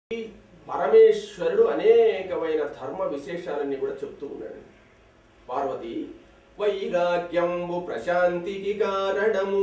పరమేశ్వరుడు అనేకమైన ధర్మ విశేషాలన్నీ కూడా చెప్తూ ఉన్నాడు. పార్వతి వైరాగ్యంబు ప్రశాంతికి కారణము.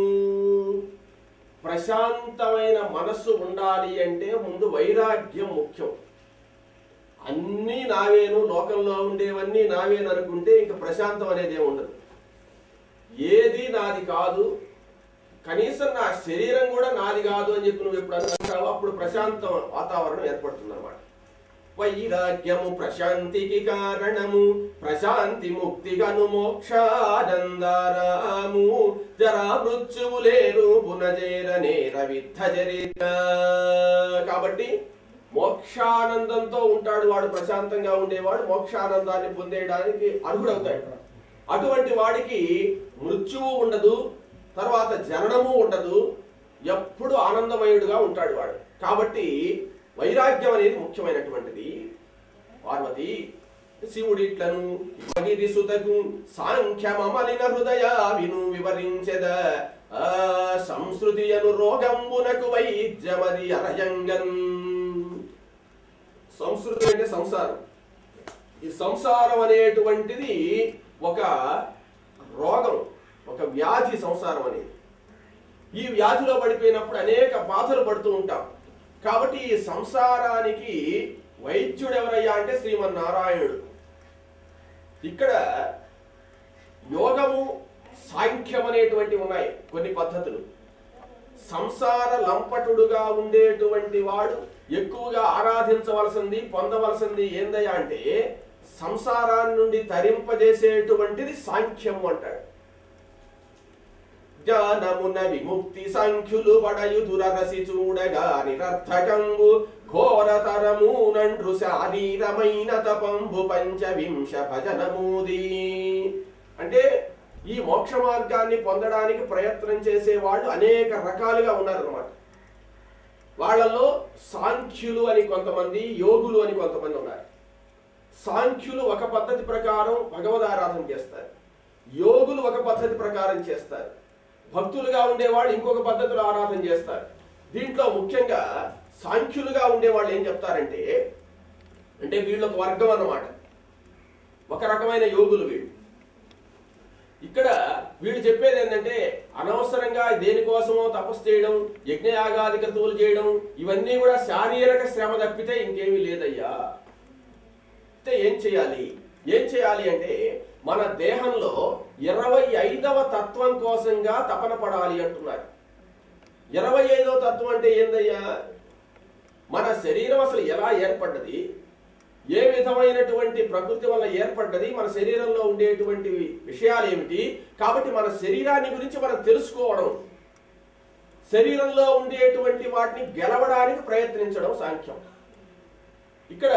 ప్రశాంతమైన మనస్సు ఉండాలి అంటే ముందు వైరాగ్యం ముఖ్యం. అన్నీ నావేను, లోకంలో ఉండేవన్నీ నావేను అనుకుంటే ఇంక ప్రశాంతం అనేది ఉండదు. ఏది నాది కాదు, కనీసం నా శరీరం కూడా నాది కాదు అని చెప్పి నువ్వు ఎప్పుడు అనుకుంటావో అప్పుడు ప్రశాంత వాతావరణం ఏర్పడుతుంది అన్నమాట. వైరాగ్యము ప్రశాంతికి కారణము, ప్రశాంతి ముక్తిగను మోక్షానందారాము. జరా మృత్యువు లేరు పునజేర నేర విద్ధ చరిత. కాబట్టి మోక్షానందంతో ఉంటాడు వాడు, ప్రశాంతంగా ఉండేవాడు మోక్షానందాన్ని పొందేయడానికి అర్హుడవుతాడు. అటువంటి వాడికి మృత్యువు ఉండదు, తర్వాత జననము ఉండదు, ఎప్పుడు ఆనందమయుడుగా ఉంటాడు వాడు. కాబట్టి వైరాగ్యం అనేది ముఖ్యమైనటువంటిది. పార్వతి శివుడిట్లను మగిరి సుతకు సాంఖ్యమలిన హృదయ విను వివరించెద. సంస్కృతి అను రోగంబునకు వైద్యమది అరయంగన్. సంస్కృతి అంటే సంసారం. ఈ సంసారం అనేటువంటిది ఒక రోగం, ఒక వ్యాధి సంసారం అనేది. ఈ వ్యాధిలో పడిపోయినప్పుడు అనేక బాధలు పడుతూ ఉంటాం. కాబట్టి ఈ సంసారానికి వైద్యుడు ఎవరయ్యా అంటే శ్రీమన్నారాయణుడు. ఇక్కడ యోగము, సాంఖ్యం అనేటువంటి ఉన్నాయి కొన్ని పద్ధతులు. సంసార లంపటుడుగా ఉండేటువంటి వాడు ఎక్కువగా ఆరాధించవలసింది, పొందవలసింది ఏందయ్యా అంటే సంసారాన్ని నుండి తరింపజేసేటువంటిది సాంఖ్యము అంటాడు. జ్ఞానమున విముక్తి సంఖ్యులు పడయుదురసి చూడగా నిరర్థకంబు ఘోరతరము నండ్రు శారీరమైన తపంబు పంచవింశ భజనమూది. అంటే ఈ మోక్ష మార్గాన్ని పొందడానికి ప్రయత్నం చేసే వాళ్ళు అనేక రకాలుగా ఉన్నారన్నమాట. వాళ్ళలో సాంఖ్యులు అని కొంతమంది, యోగులు అని కొంతమంది ఉన్నారు. సాంఖ్యులు ఒక పద్ధతి ప్రకారం భగవదారాధన చేస్తారు, యోగులు ఒక పద్ధతి ప్రకారం చేస్తారు, భక్తులుగా ఉండేవాళ్ళు ఇంకొక పద్ధతిలో ఆరాధన చేస్తారు. దీంట్లో ముఖ్యంగా సాంఖ్యులుగా ఉండేవాళ్ళు ఏం చెప్తారంటే, అంటే వీళ్ళు ఒక వర్గం అన్నమాట, ఒక రకమైన యోగులు వీళ్ళు. ఇక్కడ వీళ్ళు చెప్పేది ఏంటంటే అనవసరంగా దేనికోసమో తపస్సు చేయడం, యజ్ఞయాగాది క్రతువులు చేయడం, ఇవన్నీ కూడా శారీరక శ్రమ తప్పితే ఇంకేమీ లేదయ్యా. ఏం చేయాలి అంటే మన దేహంలో 25వ తత్వం కోసంగా తపన పడాలి అంటున్నారు. 25వ తత్వం అంటే ఏందయ్యా? మన శరీరం అసలు ఎలా ఏర్పడ్డది, ఏ విధమైనటువంటి ప్రకృతి వల్ల ఏర్పడ్డది, మన శరీరంలో ఉండేటువంటి విషయాలు ఏమిటి. కాబట్టి మన శరీరాన్ని గురించి మనం తెలుసుకోవడం, శరీరంలో ఉండేటువంటి వాటిని గెలవడానికి ప్రయత్నించడం సాంఖ్యం. ఇక్కడ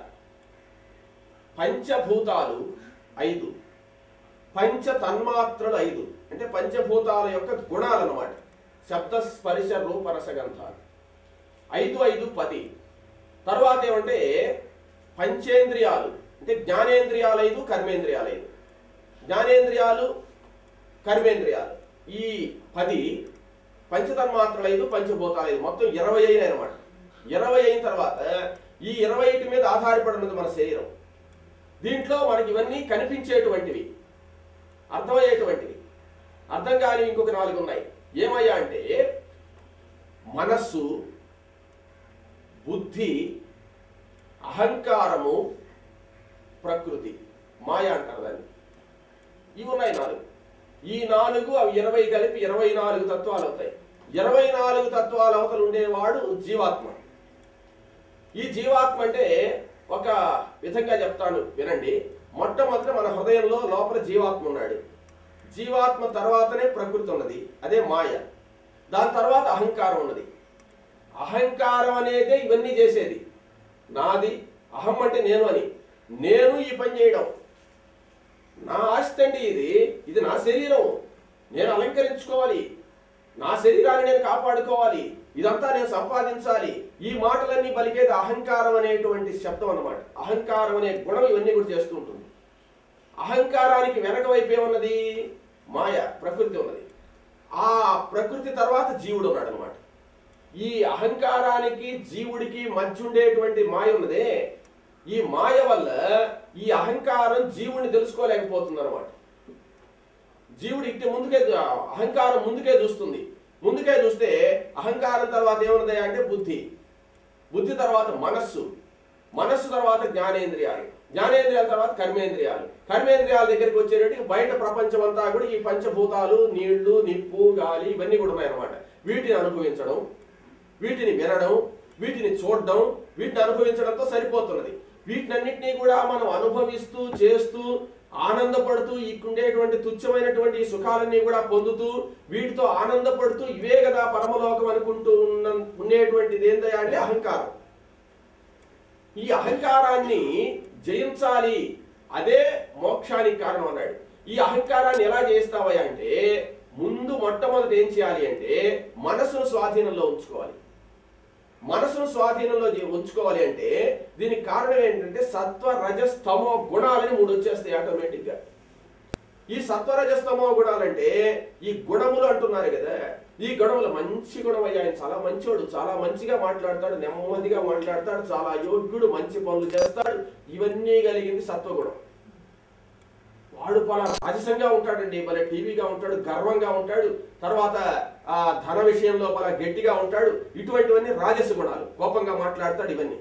పంచభూతాలు 5, పంచ తన్మాత్రలు 5, అంటే పంచభూతాల యొక్క గుణాలు అన్నమాట. శబ్ద స్పర్శ రూప రసగంధాలు 5, 5, 10. తర్వాత ఏమంటే పంచేంద్రియాలు, అంటే జ్ఞానేంద్రియాలు 5, కర్మేంద్రియాలు 5. జ్ఞానేంద్రియాలు, కర్మేంద్రియాలు ఈ 10, పంచతన్మాత్రలు 5, పంచభూతాలు 5, మొత్తం 25 అనమాట. 20 అయిన తర్వాత ఈ 21 మీద ఆధారపడినది మన శరీరం. దీంట్లో మనకి ఇవన్నీ కనిపించేటువంటివి, అర్థమయ్యేటువంటివి. అర్థం కాని ఇంకొక 4 ఉన్నాయి. ఏమయ్యా అంటే మనస్సు, బుద్ధి, అహంకారము, ప్రకృతి, మాయ అంటారు దాన్ని. ఇవి ఉన్నాయి 4. ఈ 4 అవి 20 కలిపి 24 తత్వాలు అవుతాయి. 24 తత్వాల అవతలు ఉండేవాడు జీవాత్మ. ఈ జీవాత్మ అంటే ఒక విధంగా చెప్తాను వినండి. మొట్టమొదట మన హృదయంలో లోపల జీవాత్మ ఉన్నాడు. జీవాత్మ తర్వాతనే ప్రకృతి ఉన్నది, అదే మాయ. దాని తర్వాత అహంకారం ఉన్నది. అహంకారం అనేదే ఇవన్నీ చేసేది. నాది, అహం అంటే నేను అని, నేను ఈ పని చేయడం, నా ఆస్తి అండి ఇది నా శరీరం, నేను అలంకరించుకోవాలి, నా శరీరాన్ని నేను కాపాడుకోవాలి, ఇదంతా నేను సంపాదించాలి. ఈ మాటలన్నీ పలికేది అహంకారం అనేటువంటి శబ్దం అన్నమాట. అహంకారం అనే గుణం ఇవన్నీ కూడా చేస్తూ ఉంటుంది. అహంకారానికి వెనక వైపు ఏమున్నది? మాయ, ప్రకృతి ఉన్నది. ఆ ప్రకృతి తర్వాత జీవుడు ఉన్నాడు అనమాట. ఈ అహంకారానికి జీవుడికి మధ్య ఉండేటువంటి మాయ ఉన్నదే, ఈ మాయ వల్ల ఈ అహంకారం జీవుడిని తెలుసుకోలేకపోతుంది అనమాట. జీవుడు ఇట్టి ముందుకే అహంకారం ముందుకే చూస్తుంది. ముందుకే చూస్తే అహంకారం తర్వాత ఏమున్నది అంటే బుద్ధి, బుద్ధి తర్వాత మనస్సు, మనస్సు తర్వాత జ్ఞానేంద్రియాలు, జ్ఞానేంద్రియాల తర్వాత కర్మేంద్రియాలు, కర్మేంద్రియాల దగ్గరికి వచ్చేటప్పటికి బయట ప్రపంచం అంతా కూడా ఈ పంచభూతాలు, నీళ్లు, నిప్పు, గాలి ఇవన్నీ కూడా ఉన్నాయన్నమాట. వీటిని అనుభవించడం, వీటిని వినడం, వీటిని చూడడం, వీటిని అనుభవించడంతో సరిపోతున్నది. వీటినన్నింటినీ కూడా మనం అనుభవిస్తూ చేస్తూ ఆనందపడుతూ ఉండేటువంటి తుచ్చమైనటువంటి సుఖాలన్నీ కూడా పొందుతూ వీటితో ఆనందపడుతూ ఇవే కదా పరమలోకం అనుకుంటూ ఉండేటువంటిది ఏంటంటే అంటే అహంకారం. ఈ అహంకారాన్ని జయించాలి, అదే మోక్షానికి కారణం అన్నాడు. ఈ అహంకారాన్ని ఎలా జయిస్తావా అంటే ముందు మొట్టమొదటి ఏం చేయాలి అంటే మనసును స్వాధీనంలో ఉంచుకోవాలి. మనసును స్వాధీనంలో ఉంచుకోవాలి అంటే దీనికి కారణం ఏంటంటే సత్వ రజస్తమో గుణాలని 3 వచ్చేస్తాయి ఆటోమేటిక్ గా. ఈ సత్వ రజస్తమో గుణాలంటే ఈ గుణములు అంటున్నారు కదా, ఈ గుణములు మంచి గుణం అయ్యా, ఆయన చాలా మంచోడు, చాలా మంచిగా మాట్లాడతాడు, నెమ్మదిగా మాట్లాడతాడు, చాలా యోగ్యుడు, మంచి పనులు చేస్తాడు, ఇవన్నీ కలిగింది సత్వగుణం. వాడు పలా రాజసంగా ఉంటాడండి, భలే టీవీగా ఉంటాడు, గర్వంగా ఉంటాడు, తర్వాత ఆ ధన విషయంలో పలా గట్టిగా ఉంటాడు, ఇటువంటివన్నీ రాజస గుణాలు, కోపంగా మాట్లాడతాడు. ఇవన్నీ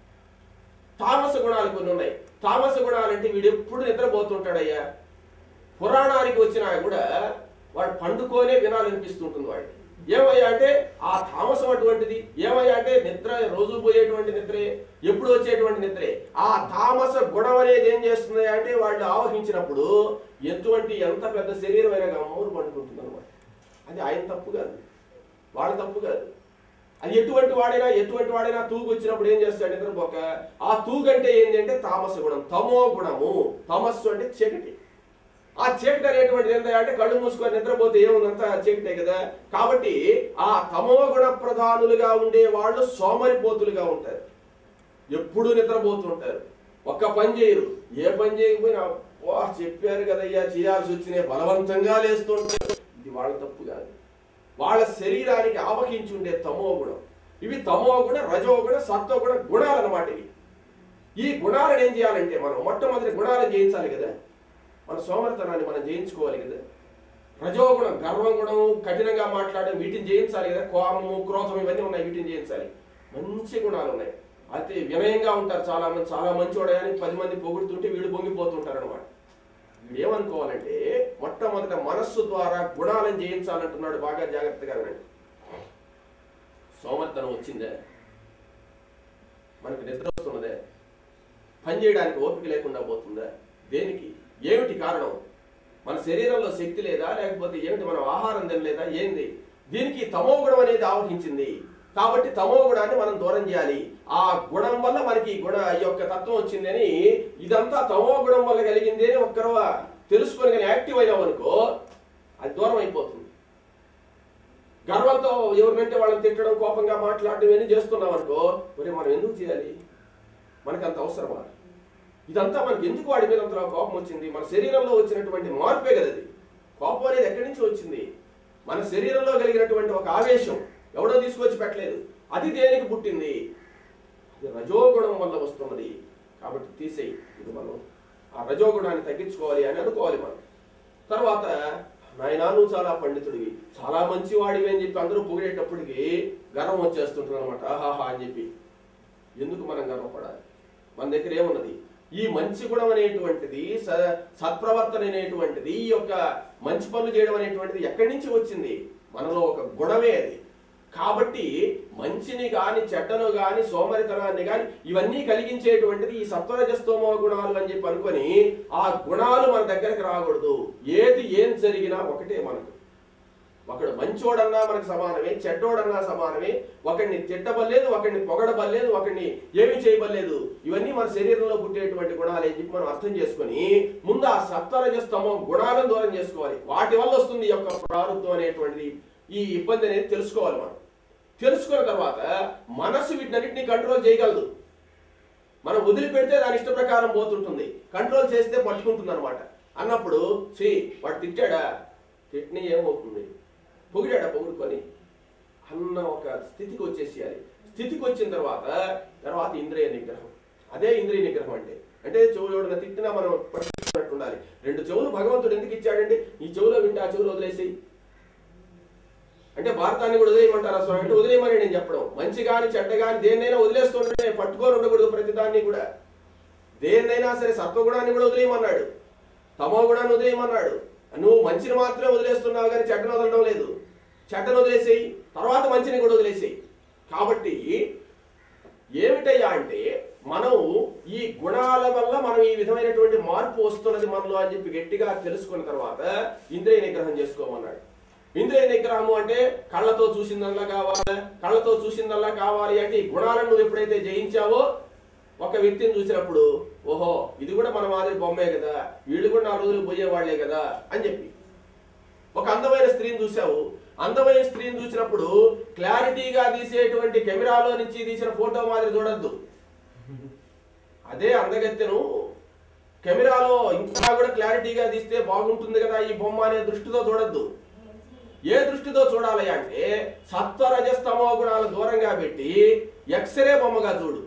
తామస గుణాలు కొన్ని ఉన్నాయి. తామస గుణాలు అంటే వీడు ఎప్పుడు నిద్రపోతుంటాడయ్యా, పురాణానికి వచ్చినా కూడా వాడు పండుకోనే వినాలనిపిస్తుంటుంది వాడికి. ఏమయ్యా అంటే ఆ తామసం అటువంటిది. ఏమయ్యా అంటే నిద్ర రోజు పోయేటువంటి నిద్రే, ఎప్పుడు వచ్చేటువంటి నిద్రే. ఆ తామస గుణం అనేది ఏం చేస్తుంది అంటే వాళ్ళు ఆవహించినప్పుడు ఎంత పెద్ద శరీరమైన గమ్మూరు పండుకుంటుంది అనమాట. అది ఆయన తప్పు కాదు, వాళ్ళ తప్పు కాదు. అది ఎటువంటి వాడైనా తూగు వచ్చినప్పుడు ఏం చేస్తాడు నిద్రపోక. ఆ తూగు అంటే ఏంటి అంటే తామస గుణం, తమో గుణము. తమస్సు అంటే చీకటి. ఆ చీకటి అనేటువంటిది ఏంటంటే కళ్ళు మూసుకొని నిద్రపోతే ఏముందంతా చీకటే కదా. కాబట్టి ఆ తమో గుణ ప్రధానులుగా ఉండే వాళ్ళు సోమరిపోతులుగా ఉంటారు, ఎప్పుడు నిద్రపోతుంటారు, ఒక్క పని చేయరు. ఏ పని చేయకపోయినా చెప్పారు కదయ్యా చేయాల్సి వచ్చినాయి బలవంతంగా లేస్తుంటారు. ఇది వాళ్ళ తప్పు కాదు, వాళ్ళ శరీరానికి ఆవహించి ఉండే తమో గుణం. ఇవి తమో గుణ, రజోగుణ, సత్వగుణ గుణాలు అన్నమాట. ఇవి ఈ గుణాలను ఏం చేయాలంటే మనం మొట్టమొదటి గుణాలను జయించాలి కదా, మన సోమరితనాన్ని మనం జయించుకోవాలి కదా. రజోగుణం, గర్వం గుణం, కఠినంగా మాట్లాడడం, వీటిని జయించాలి కదా. కోపము, క్రోధం ఇవన్నీ ఉన్నాయి, వీటిని జయించాలి. మంచి గుణాలు ఉన్నాయి. అయితే వినయంగా ఉంటారు చాలా మంది, చాలా మంచివాడని 10 మంది పొగుడుతుంటే వీడు పొంగిపోతుంటారు అనమాట. వీడు ఏమనుకోవాలంటే మొట్టమొదట మనస్సు ద్వారా గుణాలను జయించాలంటున్నాడు. బాగా జాగ్రత్తగా వినండి. సోమరితనం వచ్చిందే, మనకు నిద్ర వస్తున్నదే, పని చేయడానికి ఓపిక లేకుండా పోతుందా, దేనికి, ఏమిటి కారణం? మన శరీరంలో శక్తి లేదా, లేకపోతే ఏమిటి, మనం ఆహారం తినలేదా, ఏంది? దీనికి తమో గుణం అనేది ఆవహించింది. కాబట్టి తమో గుణాన్ని మనం దూరం చేయాలి. ఆ గుణం వల్ల మనకి ఈ యొక్క తత్వం వచ్చిందని, ఇదంతా తమో గుణం వల్ల కలిగింది అని ఒక్కరు తెలుసుకొని కానీ యాక్టివ్ అయినాం అనుకో అది దూరం అయిపోతుంది. గర్వంతో ఎవరినంటే వాళ్ళని తిట్టడం, కోపంగా మాట్లాడడం ఇవన్నీ చేస్తున్నాం అనుకో, మరి మనం ఎందుకు చేయాలి? మనకి అంత అవసరమా? ఇదంతా మనకి ఎందుకు వాడి మీద అంతలో కోపం వచ్చింది? మన శరీరంలో వచ్చినటువంటి మార్పే కదా అది. కోపం అనేది ఎక్కడి నుంచి వచ్చింది? మన శరీరంలో కలిగినటువంటి ఒక ఆవేశం, ఎవడో తీసుకొచ్చి పెట్టలేదు. అది దేనికి పుట్టింది? అది రజోగుణం వల్ల వస్తున్నది. కాబట్టి తీసేయి, ఇది మనం ఆ రజోగుణాన్ని తగ్గించుకోవాలి అని అనుకోవాలి మనం. తర్వాత నాయనా నువ్వు చాలా పండితుడివి, చాలా మంచివాడివి అని చెప్పి అందరూ పొగిడేటప్పటికి గర్వం వచ్చేస్తుంటుంది అనమాట. ఆహాహా అని చెప్పి. ఎందుకు మనం గర్వపడాలి? మన దగ్గర ఏమున్నది? ఈ మంచి గుణం అనేటువంటిది, సత్ప్రవర్తన అనేటువంటిది, ఈ యొక్క మంచి పనులు చేయడం అనేటువంటిది ఎక్కడి నుంచి వచ్చింది? మనలో ఒక గుణమే అది. కాబట్టి మంచిని గాని, చెడ్డను గాని, సోమరితనాన్ని గాని ఇవన్నీ కలిగించేటువంటిది ఈ సత్వరజస్తమో గుణాలు అని చెప్పి అనుకొని ఆ గుణాలు మన దగ్గరకు రాకూడదు. ఏం జరిగినా ఒకటే మనకు. ఒకడు మంచోడన్నా మనకు సమానమే, చెడ్డోడన్నా సమానమే. ఒకడిని తిట్టబల్లేదు, ఒకడిని పొగడబల్లేదు, ఒకడిని ఏమి చేయబల్లేదు. ఇవన్నీ మన శరీరంలో పుట్టేటువంటి గుణాలు అని చెప్పి మనం అర్థం చేసుకుని ముందు ఆ సత్వరజస్తమో గుణాలను దూరం చేసుకోవాలి. వాటి వల్ల వస్తుంది ఈ యొక్క ప్రారంభం అనేటువంటిది, ఈ ఇబ్బంది అనేది తెలుసుకోవాలి. మనం తెలుసుకున్న తర్వాత మనస్సు వీటినన్నింటినీ కంట్రోల్ చేయగలదు. మనం వదిలిపెడితే దాని ఇష్ట ప్రకారం పోతుంటుంది, కంట్రోల్ చేస్తే పట్టుకుంటుంది అనమాట. అన్నప్పుడు వాడు తిట్టాడా, తిట్టిన ఏమవుతుంది? పొగిడాడా, పొగుడుకొని అన్న ఒక స్థితికి వచ్చేసేయాలి. స్థితికి వచ్చిన తర్వాత ఇంద్రియ నిగ్రహం. అదే ఇంద్రియ నిగ్రహం అంటే. అంటే చెవులు తిట్టినా మనం పట్టుకున్నట్టు ఉండాలి. 2 చెవులు భగవంతుడు ఎందుకు ఇచ్చాడండి? ఈ చెవులో వింటే ఆ చెవులు వదిలేసేయి అంటే భారతాన్ని కూడా వదిలేయమంటారా స్వామి అంటే వదిలేయమని నేను చెప్పడం. మంచి కానీ చెడ్డ కానీ దేన్నైనా వదిలేస్తుంటే పట్టుకొని ఉండకూడదు. ప్రతిదాన్ని కూడా దేన్నైనా సరే సత్వగుణాన్ని కూడా వదిలేయమన్నాడు, తమో గుణాన్ని వదిలేయమన్నాడు. నువ్వు మంచిని మాత్రమే వదిలేస్తున్నావు కానీ చెడ్డను వదలడం లేదు. చెడ్డను వదిలేసేయి, తర్వాత మంచిని కూడా వదిలేసేయి. కాబట్టి ఏమిటయ్యా అంటే మనం ఈ గుణాల వల్ల మనం ఈ విధమైనటువంటి మార్పు వస్తున్నది మనలో అని చెప్పి గట్టిగా తెలుసుకున్న తర్వాత ఇంద్రియ నిగ్రహం చేసుకోమన్నాడు. ఇంద్రియ నిగ్రహము అంటే కళ్ళతో చూసిందల్లా కావాలి, కళ్ళతో చూసిందల్లా కావాలి అంటే ఈ గుణాలను నువ్వు ఎప్పుడైతే జయించావో ఒక వ్యక్తిని చూసినప్పుడు ఓహో ఇది కూడా మన మాదిరి బొమ్మే కదా, వీళ్ళు కూడా 4 రోజులు పోయేవాళ్లే కదా అని చెప్పి. ఒక అందమైన స్త్రీని చూసావు, అందమైన స్త్రీని చూసినప్పుడు క్లారిటీగా తీసేటువంటి కెమెరాలో నుంచి తీసిన ఫోటో మాదిరి చూడద్దు. అదే అందగత్తెను కెమెరాలో ఇంకా కూడా క్లారిటీగా తీస్తే బాగుంటుంది కదా ఈ బొమ్మ అనే దృష్టితో చూడద్దు. ఏ దృష్టితో చూడాలి అంటే సత్వరజస్తమో గుణాలు దూరంగా పెట్టి ఎక్స్రే బొమ్మగా చూడు.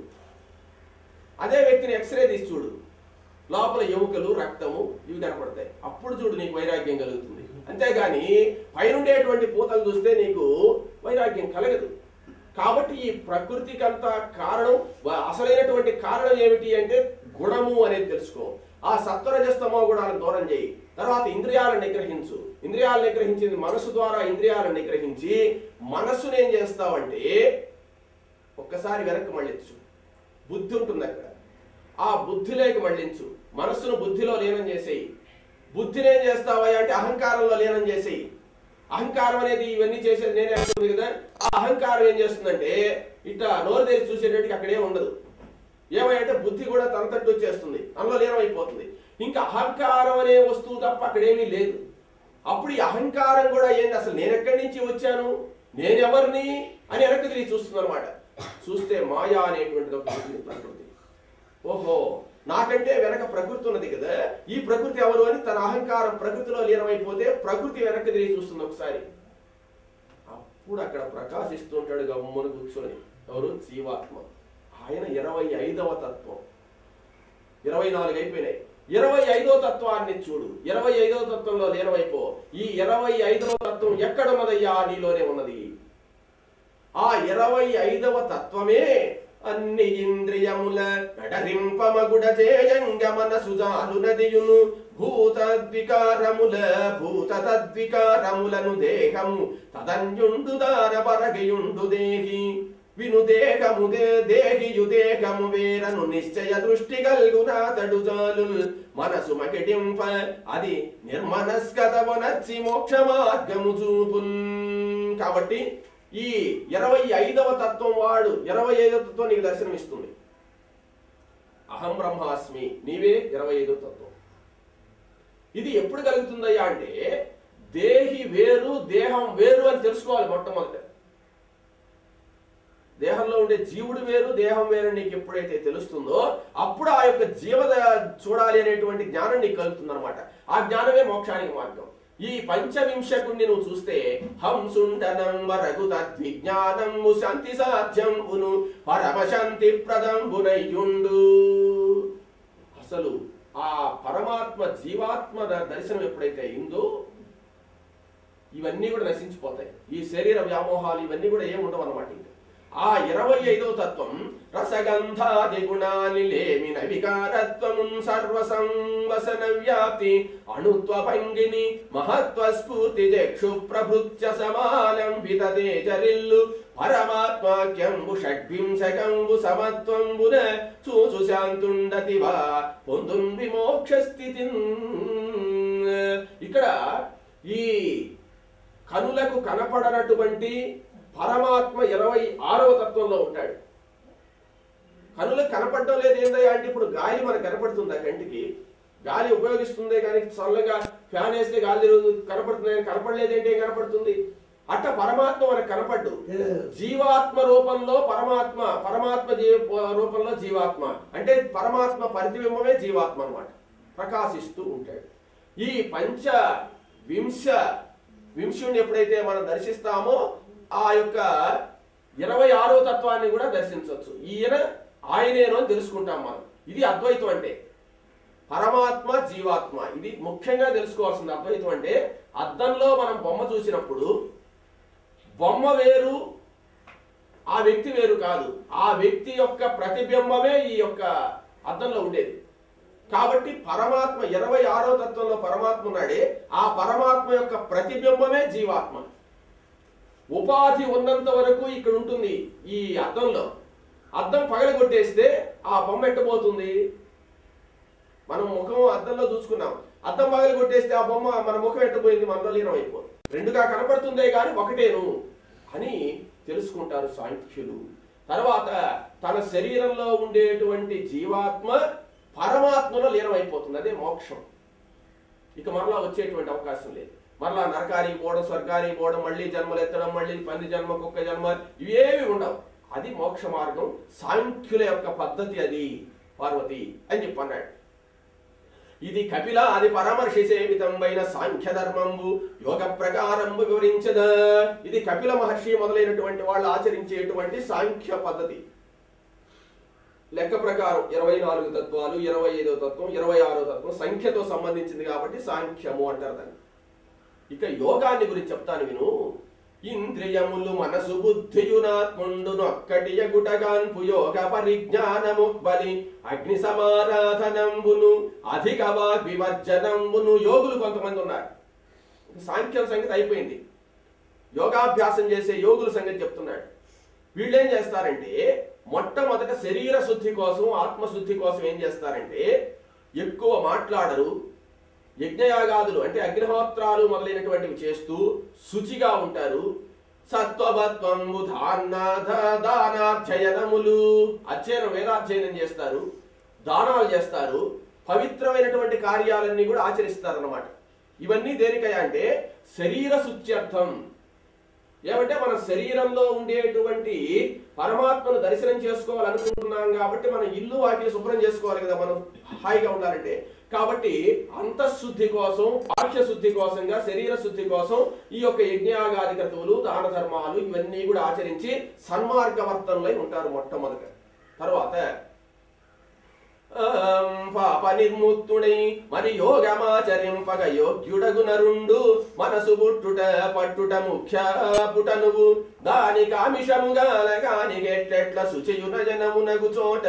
అదే వ్యక్తిని ఎక్స్రే తీసి చూడు, లోపల ఎముకలు రక్తము ఇవి కనపడతాయి. అప్పుడు చూడు నీకు వైరాగ్యం కలుగుతుంది. అంతేగాని పైనుండేటువంటి పూతలు చూస్తే నీకు వైరాగ్యం కలగదు. కాబట్టి ఈ ప్రకృతికంతా కారణం, అసలైనటువంటి కారణం ఏమిటి అంటే గుణము అనేది తెలుసుకో. ఆ సత్వరజస్తమో గుణాలను దూరం చేయి. తర్వాత ఇంద్రియాలను నిగ్రహించు. ఇంద్రియాలను నిగ్రహించింది మనసు ద్వారా ఇంద్రియాలను నిగ్రహించి మనస్సును ఏం చేస్తావంటే ఒక్కసారి వెనక్కి మళ్ళించు. బుద్ధి ఉంటుంది అక్కడ, ఆ బుద్ధిలోకి మళ్ళించు. మనస్సును బుద్ధిలో లీనం చేసేయి. బుద్ధిని ఏం చేస్తావా అంటే అహంకారంలో లీనం చేసేయి. అహంకారం అనేది ఇవన్నీ చేసేది నేనే అంటుంది కదా. ఆ అహంకారం ఏం చేస్తుందంటే ఇట్లా నోరు తెరిచి చూసేటట్టుగా అక్కడే ఉండదు. ఏమంటే బుద్ధి కూడా తనతట్టు వచ్చేస్తుంది, అందులో లీనమైపోతుంది. ఇంకా అహంకారం అనే వస్తువు తప్ప అక్కడేమీ లేదు. అప్పుడు ఈ అహంకారం కూడా ఏంటి, అసలు నేను ఎక్కడి నుంచి వచ్చాను, నేనెవరిని అని వెనక్కి తిరిగి చూస్తుంది అనమాట. చూస్తే మాయా అనేటువంటిది ఒక ప్రకృతి. ఓహో నాకంటే వెనక ప్రకృతి ఉన్నది కదా, ఈ ప్రకృతి ఎవరు అని తన అహంకారం ప్రకృతిలో లీనమైపోతే ప్రకృతి వెనక్కి తిరిగి చూస్తుంది ఒకసారి. అప్పుడు అక్కడ ప్రకాశిస్తుంటాడు గమ్మున కూర్చొని. ఎవరు? జీవాత్మ. ఆయన 25వ తత్వం. 24 అయిపోయినాయి. 25వ తత్వాన్ని చూడు. 25వ తత్వంలో లీనమైపో. ఈ 25వ తత్వం ఎక్కడున్నదయ్యా? నీలోనే ఉన్నది. ఆ 25వ తత్వమే అన్ని ఇంద్రియముల నడరింపమగుడ చేయంగ మనసు జాలునదియును భూత తద్వికారములను దేహము తదన్యుండు దారపరగయుండు దేహి విను దేహము దేహియు దేహము వేరను నిశ్చయ దృష్టి గల్గునాతడు జాలు మనసు మకిటింప అది నిర్మనస్కతవనచ్చి మోక్ష మార్గము చూపున్. కాబట్టి ఈ 25వ తత్వం వాడు 25వ తత్వం నీకు దర్శనం ఇస్తుంది. అహం బ్రహ్మాస్మి, నీవే 25వ తత్వం. ఇది ఎప్పుడు కలుగుతుందయ్యా అంటే దేహి వేరు దేహం వేరు అని తెలుసుకోవాలి. మొట్టమొదట దేహంలో ఉండే జీవుడు వేరు దేహం వేరు నీకు ఎప్పుడైతే తెలుస్తుందో అప్పుడు ఆ యొక్క జీవ చూడాలి అనేటువంటి జ్ఞానం నీకు కలుగుతుంది అనమాట. ఆ జ్ఞానమే మోక్షానికి మార్గం. ఈ పంచవింశకుణ్ణి నువ్వు చూస్తే హంసుండనం వరగు తద్విజ్ఞానము శాంతి సాధ్యంబును పరమశాంతి ప్రదంబునయ్యుండు. అసలు ఆ పరమాత్మ జీవాత్మ దర్శనం ఎప్పుడైతే అయిందో ఇవన్నీ కూడా నశించిపోతాయి. ఈ శరీర వ్యామోహాలు ఇవన్నీ కూడా ఏముండవు అన్నమాట. ఆ 25వ తత్వం రసగంధాది గుణాని లేమిన వికారత్వమున్ సర్వసంవసన వ్యాప్తి అణుత్వ భంగిని మహత్వ స్ఫూర్తి చక్షు ప్రభృత్య సమాలంబిత తేజరిల్లు పరమాత్మాఖ్యంబు షడ్వింశకంబు సమత్వంబున చూచు శాంతుండతివా పొందున్ విమోక్ష స్థితి. ఇక్కడ ఈ కనులకు కనపడనటువంటి పరమాత్మ 26వ తత్వంలో ఉంటాడు. కనులకు కనపడడం లేదు ఏందయ్యా అంటే ఇప్పుడు గాలి మనకు కనపడుతుందా? కంటికి గాలి ఉపయోగిస్తుందే కానీ చల్లగా ఫ్యాన్ వేస్తే గాలి కనపడుతుంది కానీ కనపడలేదేంటి? ఏం కనపడుతుంది? అట్ట పరమాత్మ మనకు కనపడ్డు. జీవాత్మ రూపంలో పరమాత్మ, పరమాత్మ రూపంలో జీవాత్మ అంటే పరమాత్మ ప్రతిబింబమే జీవాత్మ అన్నమాట. ప్రకాశిస్తూ ఉంటాడు. ఈ వింశుణ్ణి ఎప్పుడైతే మనం దర్శిస్తామో ఆ యొక్క 26వ తత్వాన్ని కూడా దర్శించవచ్చు. ఆయనేనో అని తెలుసుకుంటాం మనం. ఇది అద్వైతం అంటే. పరమాత్మ జీవాత్మ ఇది ముఖ్యంగా తెలుసుకోవాల్సింది. అద్వైతం అంటే అద్దంలో మనం బొమ్మ చూసినప్పుడు బొమ్మ వేరు, ఆ వ్యక్తి వేరు కాదు. ఆ వ్యక్తి యొక్క ప్రతిబింబమే ఈ యొక్క అద్దంలో ఉండేది. కాబట్టి పరమాత్మ 26వ తత్వంలో పరమాత్మ ఉన్నాడే, ఆ పరమాత్మ యొక్క ప్రతిబింబమే జీవాత్మ. ఉపాధి ఉన్నంత వరకు ఇక్కడ ఉంటుంది ఈ అద్దంలో. అద్దం పగలగొట్టేస్తే ఆ బొమ్మ ఎట్టబోతుంది? మనం ముఖం అద్దంలో చూసుకున్నాం, అద్దం పగలగొట్టేస్తే ఆ బొమ్మ మన ముఖం ఎట్టబోయింది, మనలో లీనం అయిపోతుంది. రెండుగా కనపడుతుందే కానీ ఒకటేను అని తెలుసుకుంటారు సాంఖ్యులు. తర్వాత తన శరీరంలో ఉండేటువంటి జీవాత్మ పరమాత్మలో లీనమైపోతుంది, అదే మోక్షం. ఇక మరలా వచ్చేటువంటి అవకాశం లేదు. మరలా నరకానికి పోవడం, స్వర్గానికి పోవడం, మళ్ళీ జన్మలు ఎత్తడం, మళ్ళీ 10 జన్మ, కుక్క జన్మ, ఇవేవి ఉండవు. అది మోక్ష మార్గం. సాంఖ్యుల యొక్క పద్ధతి అది పార్వతి అని చెప్పన్నాడు. ఇది కపిల అది పరమర్షి సేవితంబైన సాంఖ్య ధర్మంబు యోగ ప్రకారంబు వివరించద. ఇది కపిల మహర్షి మొదలైనటువంటి వాళ్ళు ఆచరించేటువంటి సాంఖ్య పద్ధతి. లెక్క ప్రకారం 24 తత్వాలు, 25వ తత్వం, 26వ తత్వం సంఖ్యతో సంబంధించింది కాబట్టి సాంఖ్యము అంటారు దాన్ని. ఇక యోగాన్ని గురించి చెప్తాను విను. ఇంద్రియములు మనసు బుద్ధియునాత్ముండును ఒక్కటి యగుటగాన్పు యోగ పరిజ్ఞానము బలి అగ్ని సమారాధనంబును అధిక వాగ్వివర్జనంబును. యోగులు కొంతమంది ఉన్నారు. సాంఖ్యం సంగతి అయిపోయింది, యోగాభ్యాసం చేసే యోగుల సంగతి చెప్తున్నాడు. వీళ్ళేం చేస్తారంటే మొట్టమొదట శరీర శుద్ధి కోసం, ఆత్మశుద్ధి కోసం ఏం చేస్తారంటే ఎక్కువ మాట్లాడరు. యజ్ఞయాగాదులు అంటే అగ్నిహోత్రాలు మొదలైనటువంటివి చేస్తూ శుచిగా ఉంటారు. సత్వభత్వంబు దానాధ్యయనములు, అధ్యయనం వేదాధ్యయనం చేస్తారు, దానాలు చేస్తారు, పవిత్రమైనటువంటి కార్యాలన్నీ కూడా ఆచరిస్తారు అన్నమాట. ఇవన్నీ దేనికయ్యా అంటే శరీర శుచ్యర్థం. ఏమంటే మన శరీరంలో ఉండేటువంటి పరమాత్మను దర్శనం చేసుకోవాలనుకుంటున్నాం కాబట్టి మనం ఇల్లు వాకిలి శుభ్రం చేసుకోవాలి కదా, మనం హాయిగా ఉండాలంటే. కాబట్టి అంతఃశుద్ధి కోసం, బాహ్య శుద్ధి కోసంగా, శరీర శుద్ధి కోసం ఈ యొక్క యజ్ఞయాగాది క్రతువులు, దాన ధర్మాలు ఇవన్నీ కూడా ఆచరించి సన్మార్గవర్తనలై ఉంటారు మొట్టమొదట. తర్వాత పాప నిర్ముక్తుడై మరి యోగమాచరింపగ యోగ్యుడగు నరుండు మనసు పుట్టుట పట్టుట ముఖ్య పుటనువు దాని కామిషముగాలగానిగెట్లెట్ల శుచియున జనమునగు చోట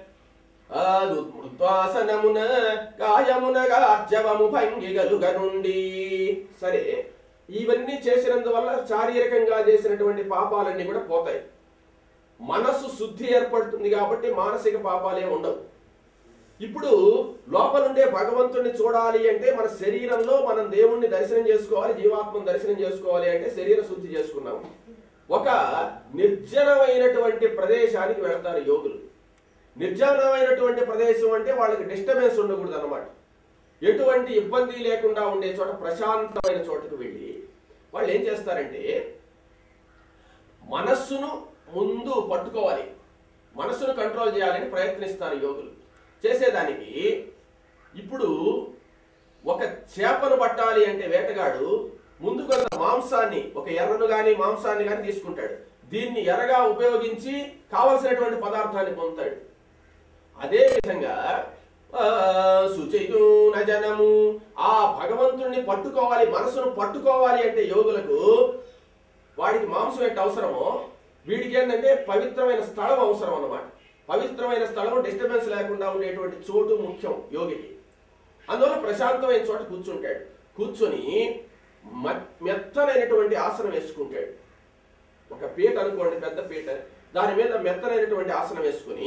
మృత్వాసనమున కాయమునగా అర్జవము భంగిగలుగ నుండి. సరే, ఇవన్నీ చేసినందువల్ల శారీరకంగా చేసినటువంటి పాపాలన్నీ కూడా పోతాయి. మనసు శుద్ధి ఏర్పడుతుంది కాబట్టి మానసిక పాపాలే ఉండవు. ఇప్పుడు లోపలుండే భగవంతుడిని చూడాలి అంటే మన శరీరంలో మనం దేవుణ్ణి దర్శనం చేసుకోవాలి, జీవాత్మను దర్శనం చేసుకోవాలి అంటే శరీర శుద్ధి చేసుకున్నాము. ఒక నిర్జనమైనటువంటి ప్రదేశానికి వెళ్తారు యోగులు. నిర్జనమైనటువంటి ప్రదేశం అంటే వాళ్ళకి డిస్టర్బెన్స్ ఉండకూడదు అన్నమాట. ఎటువంటి ఇబ్బంది లేకుండా ఉండే చోట, ప్రశాంతమైన చోటకు వెళ్ళి వాళ్ళు ఏం చేస్తారంటే మనస్సును ముందు పట్టుకోవాలి, మనస్సును కంట్రోల్ చేయాలని ప్రయత్నిస్తారు యోగులు. చేసేదానికి ఇప్పుడు ఒక చేపను పట్టాలి అంటే వేటగాడు ముందు కొంత మాంసాన్ని, ఒక ఎర్రను గాని మాంసాన్ని గాని తీసుకుంటాడు. దీన్ని ఎర్రగా ఉపయోగించి కావలసినటువంటి పదార్థాన్ని పొందుతాడు. అదే విధంగా శుచియూన జనము ఆ భగవంతుణ్ణి పట్టుకోవాలి, మనసును పట్టుకోవాలి అంటే యోగులకు వాడికి మాంసం ఎంత అవసరమో వీడికి ఏంటంటే పవిత్రమైన స్థలం అవసరం అన్నమాట. పవిత్రమైన స్థలం, డిస్టర్బెన్స్ లేకుండా ఉండేటువంటి చోటు ముఖ్యం యోగికి. అందువల్ల ప్రశాంతమైన చోట కూర్చుంటాడు. కూర్చొని మెత్తనైనటువంటి ఆసనం వేసుకుంటాడు. ఒక పీట అనుకోండి, పెద్ద పీట, దాని మీద మెత్తనైనటువంటి ఆసనం వేసుకుని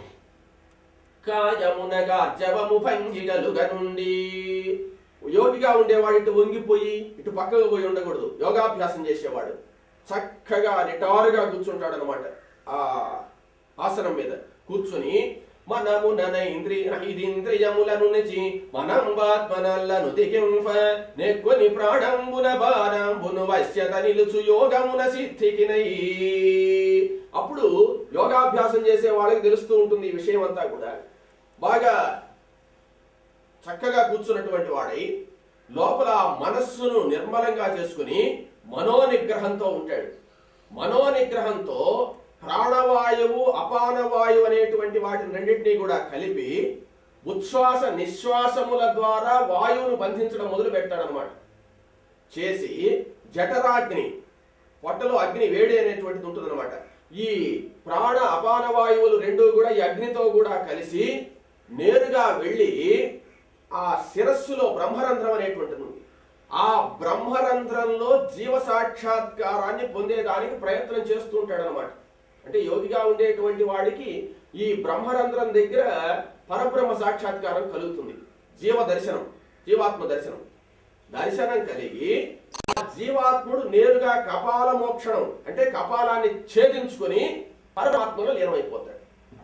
కాయమునగా అర్జవము భంగిగలుగ నుండి. యోగిగా ఉండేవాడు ఇటు వంగిపోయి ఇటు పక్కకు పోయి ఉండకూడదు. యోగాభ్యాసం చేసేవాడు చక్కగా నిటారుగా కూర్చుంటాడు అనమాట. ఆ ఆసనం మీద కూర్చుని మనమునన ఇంద్రియములను నెచి మనంబాత్మనల్లను దిగింప నెక్కొని ప్రాణంబున బాణంబును వశ్యత నిలుచు యోగమున సిద్ధికినై. అప్పుడు యోగాభ్యాసం చేసే వాళ్ళకి తెలుస్తూ ఉంటుంది ఈ విషయం అంతా కూడా. బాగా చక్కగా కూర్చున్నటువంటి వాడై లోపల మనస్సును నిర్మలంగా చేసుకుని మనోనిగ్రహంతో ఉంటాడు. మనోనిగ్రహంతో ప్రాణవాయువు అపానవాయువు అనేటువంటి వాటిని రెండింటినీ కూడా కలిపి ఉచ్ఛ్వాస నిశ్వాసముల ద్వారా వాయువును బంధించడం మొదలు పెడతాడనమాట. చేసి జఠరాగ్ని, పొట్టలో అగ్ని వేడి అనేటువంటిది ఉంటుందన్నమాట. ఈ ప్రాణ అపాన వాయువులు రెండూ కూడా ఈ అగ్నితో కూడా కలిసి నేరుగా వెళ్ళి ఆ శిరస్సులో బ్రహ్మరంధ్రం అనేటువంటిది ఉంది. ఆ బ్రహ్మరంధ్రంలో జీవ సాక్షాత్కారాన్ని పొందేదానికి ప్రయత్నం చేస్తూ ఉంటాడనమాట. అంటే యోగిగా ఉండేటువంటి వాడికి ఈ బ్రహ్మరంధ్రం దగ్గర పరబ్రహ్మ సాక్షాత్కారం కలుగుతుంది. జీవ దర్శనం, జీవాత్మ దర్శనం. దర్శనం కలిగి ఆ జీవాత్ముడు నేరుగా కపాల మోక్షణం అంటే కపాలాన్ని ఛేదించుకొని పరమాత్మలో లీనమైపోతాడు.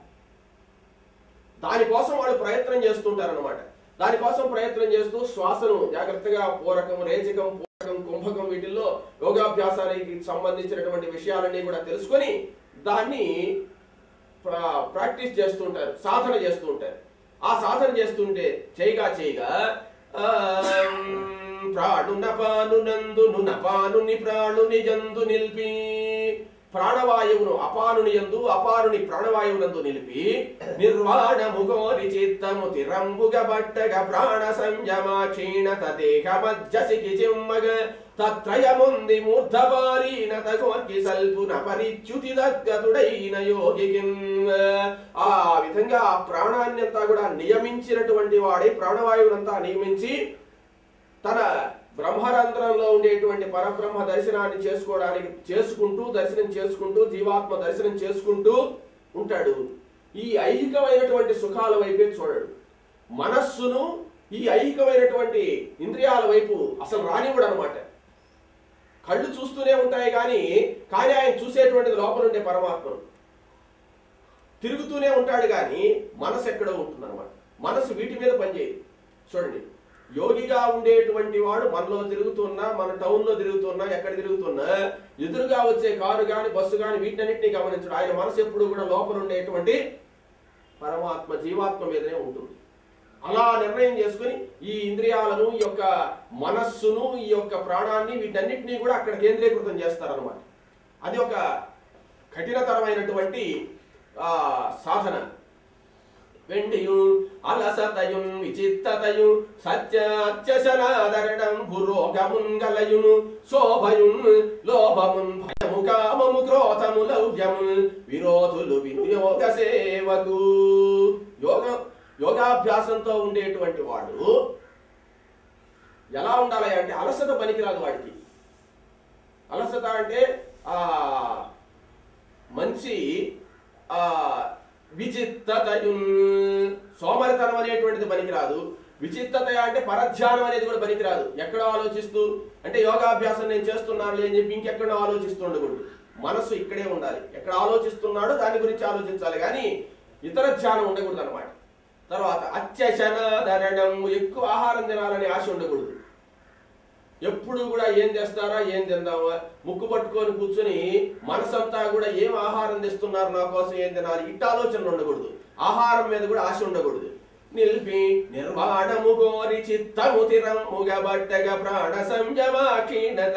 దానికోసం వాళ్ళు ప్రయత్నం చేస్తుంటారనమాట. దానికోసం ప్రయత్నం చేస్తూ శ్వాసను జాగ్రత్తగా పూరకం, రేచకం, పూరకం, కుంభకం వీటిల్లో యోగాభ్యాసానికి సంబంధించినటువంటి విషయాలన్నీ కూడా తెలుసుకొని దాన్ని ప్రాక్టీస్ చేస్తూ ఉంటారు, సాధన చేస్తూ ఉంటారు. ఆ సాధన చేస్తుంటే చేయగా ప్రాణునపానునందును నపానుని ప్రాణుని జందు నిలిపి ప్రాణవాయువును అపానుని యందు అపారుని ప్రాణవాయువునందు నిలిపి నిర్వాణము కోరి చిత్తము తిరంబుగ బట్టగ ప్రాణ సంయమా క్షీణత దేహ మధ్యసికి చిమ్మగ తత్రయముంది మూర్ధపారీన తగోర్కి సల్పున పరిచ్యుతి దగ్గతుడైన యోగికిన్. ఆ విధంగా ఆ ప్రాణాన్ని అంతా కూడా నియమించినటువంటి వాడి ప్రాణవాయువునంతా నియమించి తన బ్రహ్మరంధ్రంలో ఉండేటువంటి పరబ్రహ్మ దర్శనాన్ని దర్శనం చేసుకుంటూ జీవాత్మ దర్శనం చేసుకుంటూ ఉంటాడు. ఈ ఐహికమైనటువంటి సుఖాల వైపే చూడడు. మనస్సును ఈ ఐహికమైనటువంటి ఇంద్రియాల వైపు అసలు రానివ్వడు అనమాట. కళ్ళు చూస్తూనే ఉంటాయి కానీ ఆయన చూసేటువంటిది లోపల ఉండే పరమాత్మను. తిరుగుతూనే ఉంటాడు కానీ మనసు ఎక్కడో ఉంటుంది అనమాట. మనసు వీటి మీద పనిచేయదు. చూడండి, యోగిగా ఉండేటువంటి వాడు మనలో తిరుగుతున్నా, మన టౌన్లో తిరుగుతున్నా, ఎక్కడ తిరుగుతున్నా ఎదురుగా వచ్చే కారు కానీ బస్సు కానీ వీటన్నిటినీ గమనించడు. ఆయన మనసు ఎప్పుడు కూడా లోపల ఉండేటువంటి పరమాత్మ జీవాత్మ మీదనే ఉంటుంది. అలా నిర్ణయం చేసుకుని ఈ ఇంద్రియాలను, ఈ యొక్క మనస్సును, ఈ యొక్క ప్రాణాన్ని వీటన్నిటినీ కూడా అక్కడ కేంద్రీకృతం చేస్తారనమాట. అది ఒక కఠినతరమైనటువంటి సాధన. వెండియు అలసతయున్ విచిత్తతయు సత్యాత్యశనాదరణం భురోగముంగలయును శోభయున్ లోభమున్ భయము కామము క్రోధము లౌర్యమున్ విరోధులు వినుయోగ సేవకు. యోగాభ్యాసంతో ఉండేటువంటి వాడు ఎలా ఉండాలి అంటే అలసట పనికిరాదు వాడికి. అలసట అంటే మంచి విచిత్తతయున్ సోమరితనం అనేటువంటిది పనికిరాదు. విచిత్తత అంటే పరధ్యానం అనేది కూడా పనికిరాదు. ఎక్కడో ఆలోచిస్తూ అంటే యోగాభ్యాసం నేను చేస్తున్నాను అని చెప్పి ఇంకెక్కడో ఆలోచిస్తూ ఉండకూడదు. మనసు ఇక్కడే ఉండాలి. ఎక్కడ ఆలోచిస్తున్నాడో దాని గురించి ఆలోచించాలి కానీ ఇతర ధ్యానం ఉండకూడదు అనమాట. తర్వాత అత్యశనాదరణం ఎక్కువ ఆహారం తినాలని ఆశ ఉండకూడదు. ఎప్పుడు కూడా ఏం చేస్తారా, ఏం తిందామా, ముక్కు పట్టుకొని కూర్చొని మనసంతా కూడా ఏం ఆహారం తెస్తున్నారు నా కోసం, ఏం తినాలి, ఇట్ట ఆలోచనలు ఉండకూడదు. ఆహారం మీద కూడా ఆశ ఉండకూడదు. నిల్పి నిర్వాణము కోరి చిత్తము తిరముగ బట్టగ ప్రాణ సంయమా క్షీణత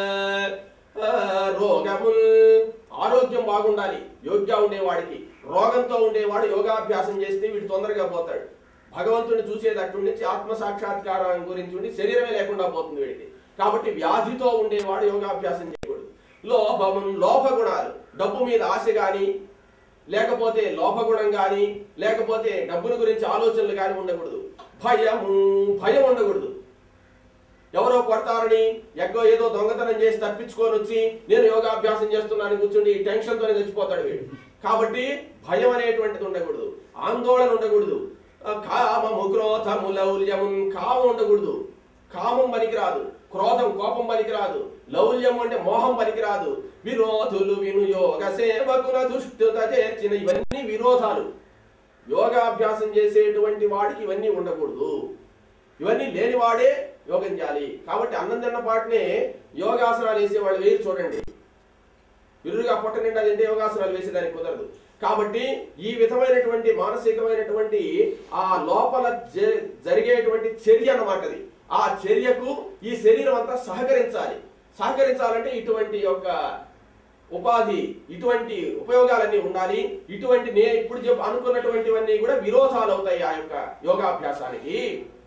రోగము. ఆరోగ్యం బాగుండాలి యోగ్యంగా ఉండేవాడికి. రోగంతో ఉండేవాడు యోగాభ్యాసం చేస్తే వీడు తొందరగా పోతాడు. భగవంతుని చూసేది అటు నుంచి ఆత్మ సాక్షాత్కారం గురించి ఉండి శరీరమే లేకుండా పోతుంది వీడికి. కాబట్టి వ్యాధితో ఉండేవాడు యోగాభ్యాసం చేయకూడదు. లోభ గుణాలు, డబ్బు మీద ఆశ కానీ, లేకపోతే లోభగుణం కానీ, లేకపోతే డబ్బుల గురించి ఆలోచనలు కానీ ఉండకూడదు. భయం ఉండకూడదు. ఎవరో కొడతారని ఏదో దొంగతనం చేసి తప్పించుకొని వచ్చి నేను యోగాభ్యాసం చేస్తున్నాను కూర్చుండి ఈ టెన్షన్తోనే చచ్చిపోతాడు వీడు. కాబట్టి భయం అనేటువంటిది ఉండకూడదు. ఆందోళన ఉండకూడదు. కామము క్రోధము లౌల్యమున్ కామం ఉండకూడదు. కామం పనికిరాదు. క్రోధం కోపం పనికిరాదు. లౌల్యం అంటే మోహం పనికిరాదు. విరోధులు వినుయోగ సేవకున దుష్టుత చేర్చిన ఇవన్నీ విరోధాలు. యోగాభ్యాసం చేసేటువంటి వాడికి ఇవన్నీ ఉండకూడదు. ఇవన్నీ లేనివాడే యోగం చేయాలి. కాబట్టి అన్నం తిన్న పాటనే యోగాసనాలు వేసేవాళ్ళు వేరు చూడండి. విరుగా పొట్ట నిండా తింటే యోగాసనాలు వేసేదానికి కుదరదు. కాబట్టి ఈ విధమైనటువంటి మానసికమైనటువంటి ఆ లోపల జరిగేటువంటి చర్య అన్నమాట. ఆ చర్యకు ఈ శరీరం అంతా సహకరించాలి. సహకరించాలంటే ఇటువంటి యొక్క ఉపాధి, ఇటువంటి ఉపయోగాలన్నీ ఉండాలి. ఇటువంటి ఇప్పుడు అనుకున్నటువంటివన్నీ కూడా విరోధాలు అవుతాయి ఆ యొక్క యోగాభ్యాసానికి.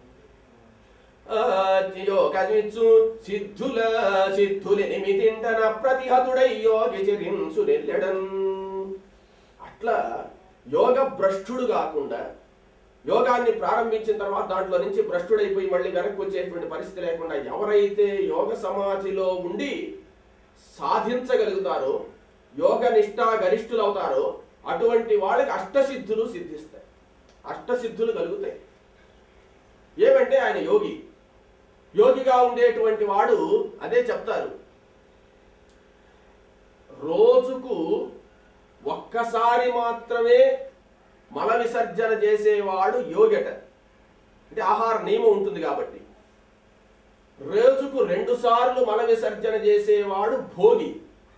యోగమిచ్చు సిద్ధులెనిమిదింటన ప్రతిహతుడై యోగి చెరింసు నెల్లెడన్. అట్లా యోగ భ్రష్టుడు కాకుండా, యోగాన్ని ప్రారంభించిన తర్వాత దాంట్లో నుంచి భ్రష్టుడైపోయి మళ్ళీ వెనక్కి వచ్చేటువంటి పరిస్థితి లేకుండా ఎవరైతే యోగ సమాధిలో ఉండి సాధించగలుగుతారో, యోగ నిష్ఠా గరిష్ఠులు అవుతారో అటువంటి వాళ్ళకి అష్టసిద్ధులు సిద్ధిస్తాయి, అష్టసిద్ధులు కలుగుతాయి. ఏమంటే ఆయన యోగి. యోగిగా ఉండేటువంటి వాడు అదే చెప్తారు, రోజుకు ఒక్కసారి మాత్రమే మల విసర్జన చేసేవాడు యోగట. అంటే ఆహార నియమం ఉంటుంది కాబట్టి. రోజుకు 2 సార్లు మల విసర్జన చేసేవాడు భోగి.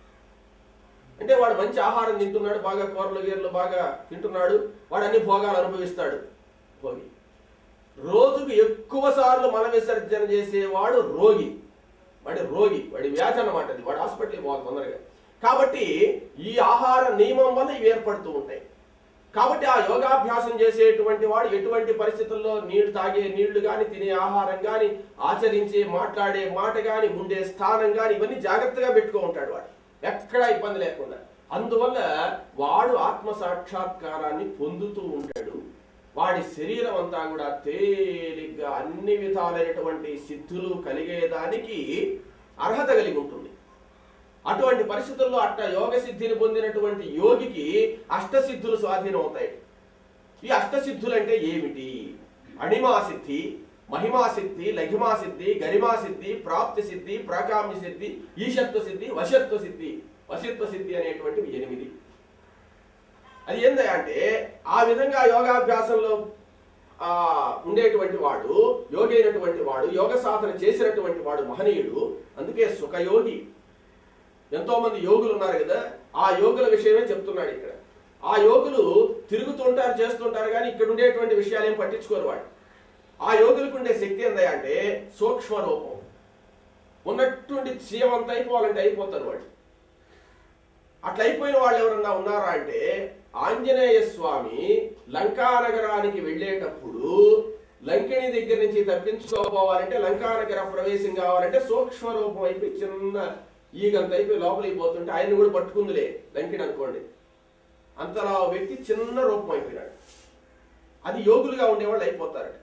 అంటే వాడు మంచి ఆహారం తింటున్నాడు, బాగా కూరలు గీరలు బాగా తింటున్నాడు, వాడు అన్ని భోగాలు అనుభవిస్తాడు, భోగి. రోజుకు ఎక్కువ సార్లు మల విసర్జన చేసేవాడు రోగి. వాడి రోగి, వాడి వ్యాధి అన్నమాట అది, వాడు హాస్పిటల్కి పోవాలి తొందరగా. కాబట్టి ఈ ఆహార నియమం వల్ల ఇవి ఏర్పడుతూ ఉంటాయి. కాబట్టి ఆ యోగాభ్యాసం చేసేటువంటి వాడు ఎటువంటి పరిస్థితుల్లో తాగే నీళ్లు కానీ, తినే ఆహారం కానీ, ఆచరించే మాట్లాడే మాట కానీ, ఉండే స్థానం కానీ ఇవన్నీ జాగ్రత్తగా పెట్టుకో ఉంటాడు వాడు, ఎక్కడా ఇబ్బంది లేకుండా. అందువల్ల వాడు ఆత్మ సాక్షాత్కారాన్ని పొందుతూ ఉంటాడు. వాడి శరీరం అంతా కూడా తేలిగ్గా అన్ని విధాలైనటువంటి సిద్ధులు కలిగేదానికి అర్హత కలిగి ఉంటుంది. అటువంటి పరిస్థితుల్లో యోగ సిద్ధిని పొందినటువంటి యోగికి అష్టసిద్ధులు స్వాధీనం అవుతాయి. ఈ అష్టసిద్ధులు అంటే ఏమిటి? అణిమా సిద్ధి, మహిమా సిద్ధి, లఘిమా సిద్ధి, గరిమా సిద్ధి, ప్రాప్తి సిద్ధి, ప్రాకామ్య సిద్ధి, ఈశత్వ సిద్ధి, వశత్వ సిద్ధి. వశత్వ సిద్ధి అనేటువంటివి 8. అది ఏందంటే ఆ విధంగా యోగాభ్యాసంలో ఉండేటువంటి వాడు, యోగి అయినటువంటి వాడు, యోగ సాధన చేసినటువంటి వాడు మహనీయుడు. అందుకే సుఖయోగి. ఎంతో మంది యోగులు ఉన్నారు కదా, ఆ యోగుల విషయమే చెప్తున్నాడు ఇక్కడ. ఆ యోగులు తిరుగుతుంటారు, చేస్తుంటారు, కానీ ఇక్కడ ఉండేటువంటి విషయాలు ఏం పట్టించుకోరు వాడు. ఆ యోగులకు ఉండే శక్తి ఏందంటే సూక్ష్మ రూపం. ఉన్నట్టుండి సీమంత అయిపోవాలంటే అయిపోతారు వాడు. అట్లా అయిపోయిన వాళ్ళు ఎవరన్నా ఉన్నారా అంటే, ఆంజనేయ స్వామి లంకానగరానికి వెళ్ళేటప్పుడు లంకిణి దగ్గర నుంచి తప్పించుకోపోవాలంటే, లంకానగర ప్రవేశం కావాలంటే సూక్ష్మ రూపం అయిపోయి చిన్న ఈగంత అయిపోయి లోపలికి పోతుంటే ఆయన్ని కూడా పట్టుకుందిలే లంకిణి అనుకోండి, అంతలా వ్యక్తి చిన్న రూపం అయిపోయినాడు. అది యోగులుగా ఉండేవాళ్ళు అయిపోతారట.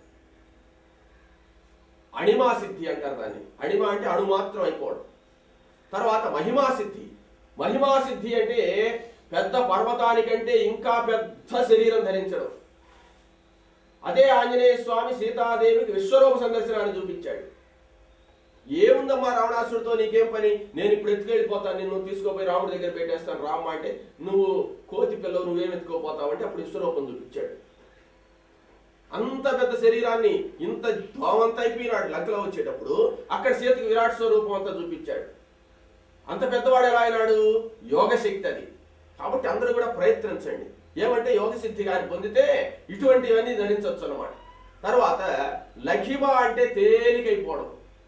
అణిమా సిద్ధి అంటారు దాన్ని. అణిమ అంటే అణు మాత్రం అయిపోవడం. తర్వాత మహిమా సిద్ధి. మహిమా సిద్ధి అంటే పెద్ద పర్వతానికంటే ఇంకా పెద్ద శరీరం ధరించడం. అదే ఆంజనేయ స్వామి సీతాదేవికి విశ్వరూప సందర్శనాన్ని చూపించాడు. ఏముందమ్మా రావణాసుడితో నీకేం పని, నేను ఇప్పుడు ఎత్తుకెళ్ళిపోతాను, నిన్ను తీసుకోపోయి రాముడి దగ్గర పెట్టేస్తాను రామ్మ అంటే, నువ్వు కోతి పిల్లవు నువ్వేం ఎత్తుకోపోతావు అంటే అప్పుడు విశ్వరూపం చూపించాడు. అంత పెద్ద శరీరాన్ని ఇంత భావంత అయిపోయినాడు లంకలో వచ్చేటప్పుడు. అక్కడ సీతకి విరాట్ స్వరూపం అంతా చూపించాడు. అంత పెద్దవాడు ఎలా అయినాడు? యోగశక్తి అది. కాబట్టి అందరూ కూడా ప్రయత్నించండి. ఏమంటే యోగ సిద్ధి కానీ పొందితే ఇటువంటివన్నీ ధరించవచ్చు అన్నమాట. తర్వాత లఘిమ అంటే తేలికైపోవడం.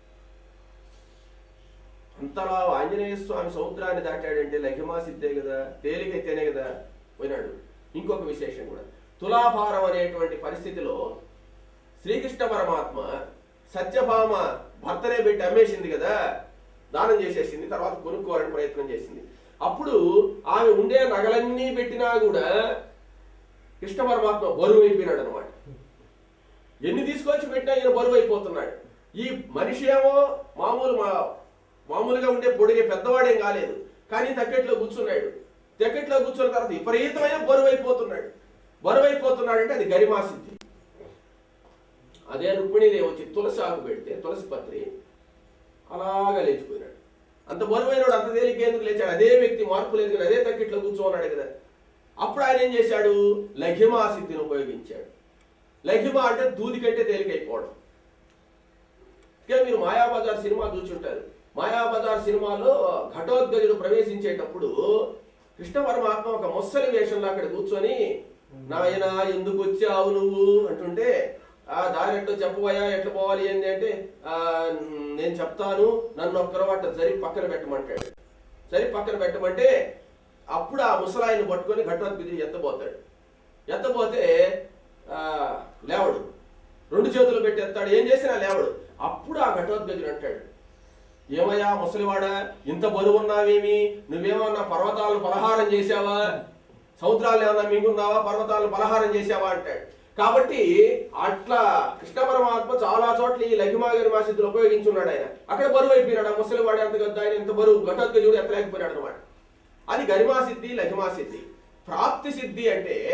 అంతలా ఆంజనేయ స్వామి సముద్రాన్ని దాటాడంటే లఘిమా సిద్ధే కదా, తేలికైతేనే కదా పోయినాడు. ఇంకొక విశేషం కూడా, తులాభారం అనేటువంటి పరిస్థితిలో శ్రీకృష్ణ పరమాత్మ సత్యభామ భర్తనే పెట్టి అమ్మేసింది కదా, దానం చేసేసింది. తర్వాత కొనుక్కోవాలని ప్రయత్నం చేసింది. అప్పుడు ఆమె ఉండే నగలన్నీ పెట్టినా కూడా కృష్ణ పరమాత్మ బరువు అయిపోయినాడు అనమాట. ఎన్ని తీసుకొచ్చి పెట్టినా ఈయన బరువు అయిపోతున్నాడు. ఈ మనిషి ఏమో మామూలుగా ఉండే పొడిగే పెద్దవాడేం కాలేదు, కానీ తక్కెట్లో కూర్చున్నాడు. తక్కెట్లో కూర్చున్న తర్వాత విపరీతమైన బరువు అయిపోతున్నాడు. బరువు అయిపోతున్నాడంటే అది గరిమా సిద్ధి. అదే రుక్మిణీదేవి వచ్చి తులసి ఆకు పెడితే తులసి పత్రి అలాగా లేచిపోయినాడు. అంత బరువైనడు అంత తేలిగ్గా ఎందుకు లేచాడు? అదే వ్యక్తి మార్పు లేదు కదా, అదే తక్కిట్లో కూర్చోన్నాడు కదా. అప్పుడు ఆయన ఏం చేశాడు? లఘిమా సిద్ధిని ఉపయోగించాడు. లఘిమ అంటే దూది కంటే తేలికైపోవడం. ఇక మీరు మాయాబజార్ సినిమా చూచుంటారు. మాయాబజార్ సినిమాలో ఘటోద్గజుడు ప్రవేశించేటప్పుడు కృష్ణ పరమాత్మ ఒక ముస్సలి వేషంలో అక్కడ కూర్చొని, నాయన ఎందుకు వచ్చావు నువ్వు అంటుంటే, ఆ దారి ఎట్లా చెప్పబోయా, ఎట్లా పోవాలి ఏంటి అంటే, నేను చెప్తాను, నన్ను ఒక్కరో అట్ట జరిగి పక్కన పెట్టమంటాడు. సరే పక్కన పెట్టమంటే అప్పుడు ఆ ముసలాయిని పట్టుకొని ఘటోత్కచుడు ఎత్తబోతే లేవడు, 2 చేతులు పెట్టి ఎత్తాడు, ఏం చేసినా లేవడు. అప్పుడు ఆ ఘటోత్కచుడు అంటాడు, ఏమయ్యా ముసలివాడా, ఇంత బరువు ఉన్నావేమి, నువ్వేమన్నా పర్వతాలను పలహారం చేసావా, సముద్రాలు ఏమన్నా మింగున్నావా, పర్వతాలను పలహారం చేసావా అంటాడు. కాబట్టి అట్లా కృష్ణ పరమాత్మ చాలా చోట్ల ఈ లఘిమా గరిమా సిద్ధులు ఉపయోగించున్నాడు. ఆయన అక్కడ బరువు అయిపోయినాడు, ఆ ముసలివాడు ఎంత గద్ద, ఆయన ఎంత బరువు, ఘటోత్కచుడు ఎత్తలేకపోయినాడు అనమాట. అది గరిమా సిద్ధి, లఘిమా సిద్ధి. ప్రాప్తి సిద్ధి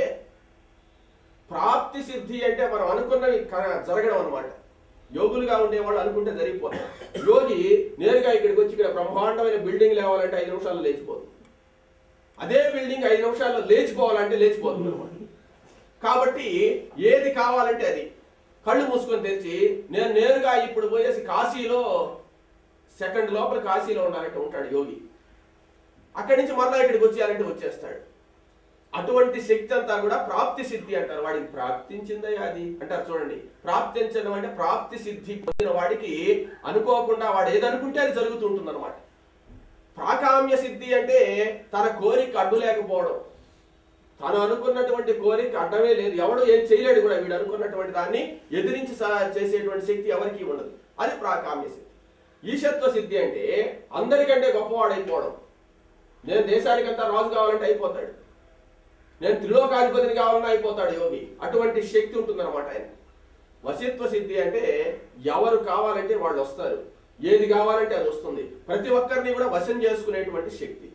అంటే మనం అనుకున్నవి జరగడం అనమాట. యోగులుగా ఉండేవాళ్ళు అనుకుంటే జరిగిపోతారు. యోగి నేరుగా ఇక్కడికి వచ్చి ఇక్కడ బ్రహ్మాండమైన బిల్డింగ్ లేవాలంటే 5 నిమిషాల్లో లేచిపోతుంది. అదే బిల్డింగ్ 5 నిమిషాల్లో లేచిపోవాలంటే లేచిపోతుంది అనమాట. కాబట్టి ఏది కావాలంటే అది కళ్ళు మూసుకొని తెరిచి నేను నేరుగా ఇప్పుడు పోయేసి కాశీలో సెకండ్ లోపల కాశీలో ఉండాలంటే ఉంటాడు యోగి. అక్కడి నుంచి మరలా ఇక్కడికి వచ్చేయాలంటే వచ్చేస్తాడు. అటువంటి శక్తి అంతా కూడా ప్రాప్తి సిద్ధి అంటారు. వాడికి ప్రాప్తించిందే అది అంటారు చూడండి. ప్రాప్తించడం అంటే ప్రాప్తి సిద్ధి పొందిన వాడికి అనుకోకుండా వాడు ఏదనుకుంటే అది జరుగుతుంటుంది అనమాట. ప్రాకామ్య సిద్ధి అంటే తన కోరిక అడ్డు లేకపోవడం, తను అనుకున్నటువంటి కోరిక అడ్డమే లేదు, ఎవడు ఏం చేయలేడు కూడా. వీడు అనుకున్నటువంటి దాన్ని ఎదిరించి చేసేటువంటి శక్తి ఎవరికి ఉండదు. అది ప్రాకామ్య సిద్ధి. ఈశత్వ సిద్ధి అంటే అందరికంటే గొప్పవాడైపోవడం. నేను దేశానికంతా రాజు కావాలంటే అయిపోతాడు, నేను త్రిలోకాధిపతిని కావాలన్నా అయిపోతాడు యోగి. అటువంటి శక్తి ఉంటుందన్నమాట ఆయన. వశిత్వ సిద్ధి అంటే ఎవరు కావాలంటే వాళ్ళు వస్తారు, ఏది కావాలంటే అది వస్తుంది. ప్రతి ఒక్కరిని కూడా వశం చేసుకునేటువంటి శక్తి.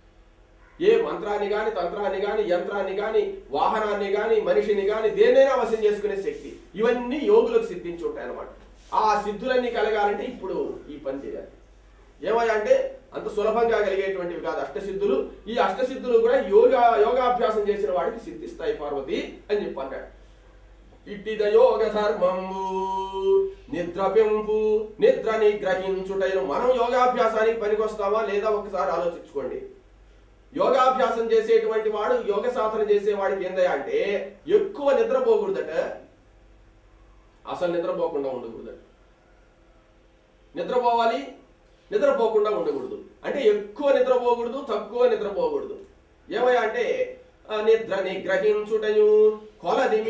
ఏ మంత్రాన్ని గాని, తంత్రాన్ని గాని, యంత్రాన్ని గాని, వాహనాన్ని గాని, మనిషిని గాని దేన్నైనా వశం చేసుకునే శక్తి. ఇవన్నీ యోగులకు సిద్ధించి ఉంటాయి అన్నమాట. ఆ సిద్ధులన్నీ కలగాలంటే ఇప్పుడు ఈ పని చేయాలి. ఏమయ్యా అంటే అంత సులభంగా కలిగేటువంటివి కాదు అష్టసిద్ధులు. ఈ అష్టసిద్ధులు కూడా యోగాభ్యాసం చేసిన వాడికి సిద్ధిస్తాయి పార్వతి అని చెప్పి అన్నాడు. ఇట్టిద యోగ ధర్మంబు నిద్ర పెంపు నిద్ర నిగ్రహించుటైన. మనం యోగాభ్యాసానికి పనికొస్తామా లేదా ఒకసారి ఆలోచించుకోండి. యోగాభ్యాసం చేసేటువంటి వాడు, యోగ సాధన చేసేవాడికి ఏందయ్యా అంటే ఎక్కువ నిద్రపోకూడదట, అసలు నిద్రపోకుండా ఉండకూడదట. నిద్రపోవాలి, నిద్రపోకుండా ఉండకూడదు. అంటే ఎక్కువ నిద్రపోకూడదు, తక్కువ నిద్రపోకూడదు. ఏమయ్యా అంటే నిద్ర నిగ్రహించుటయు కొలది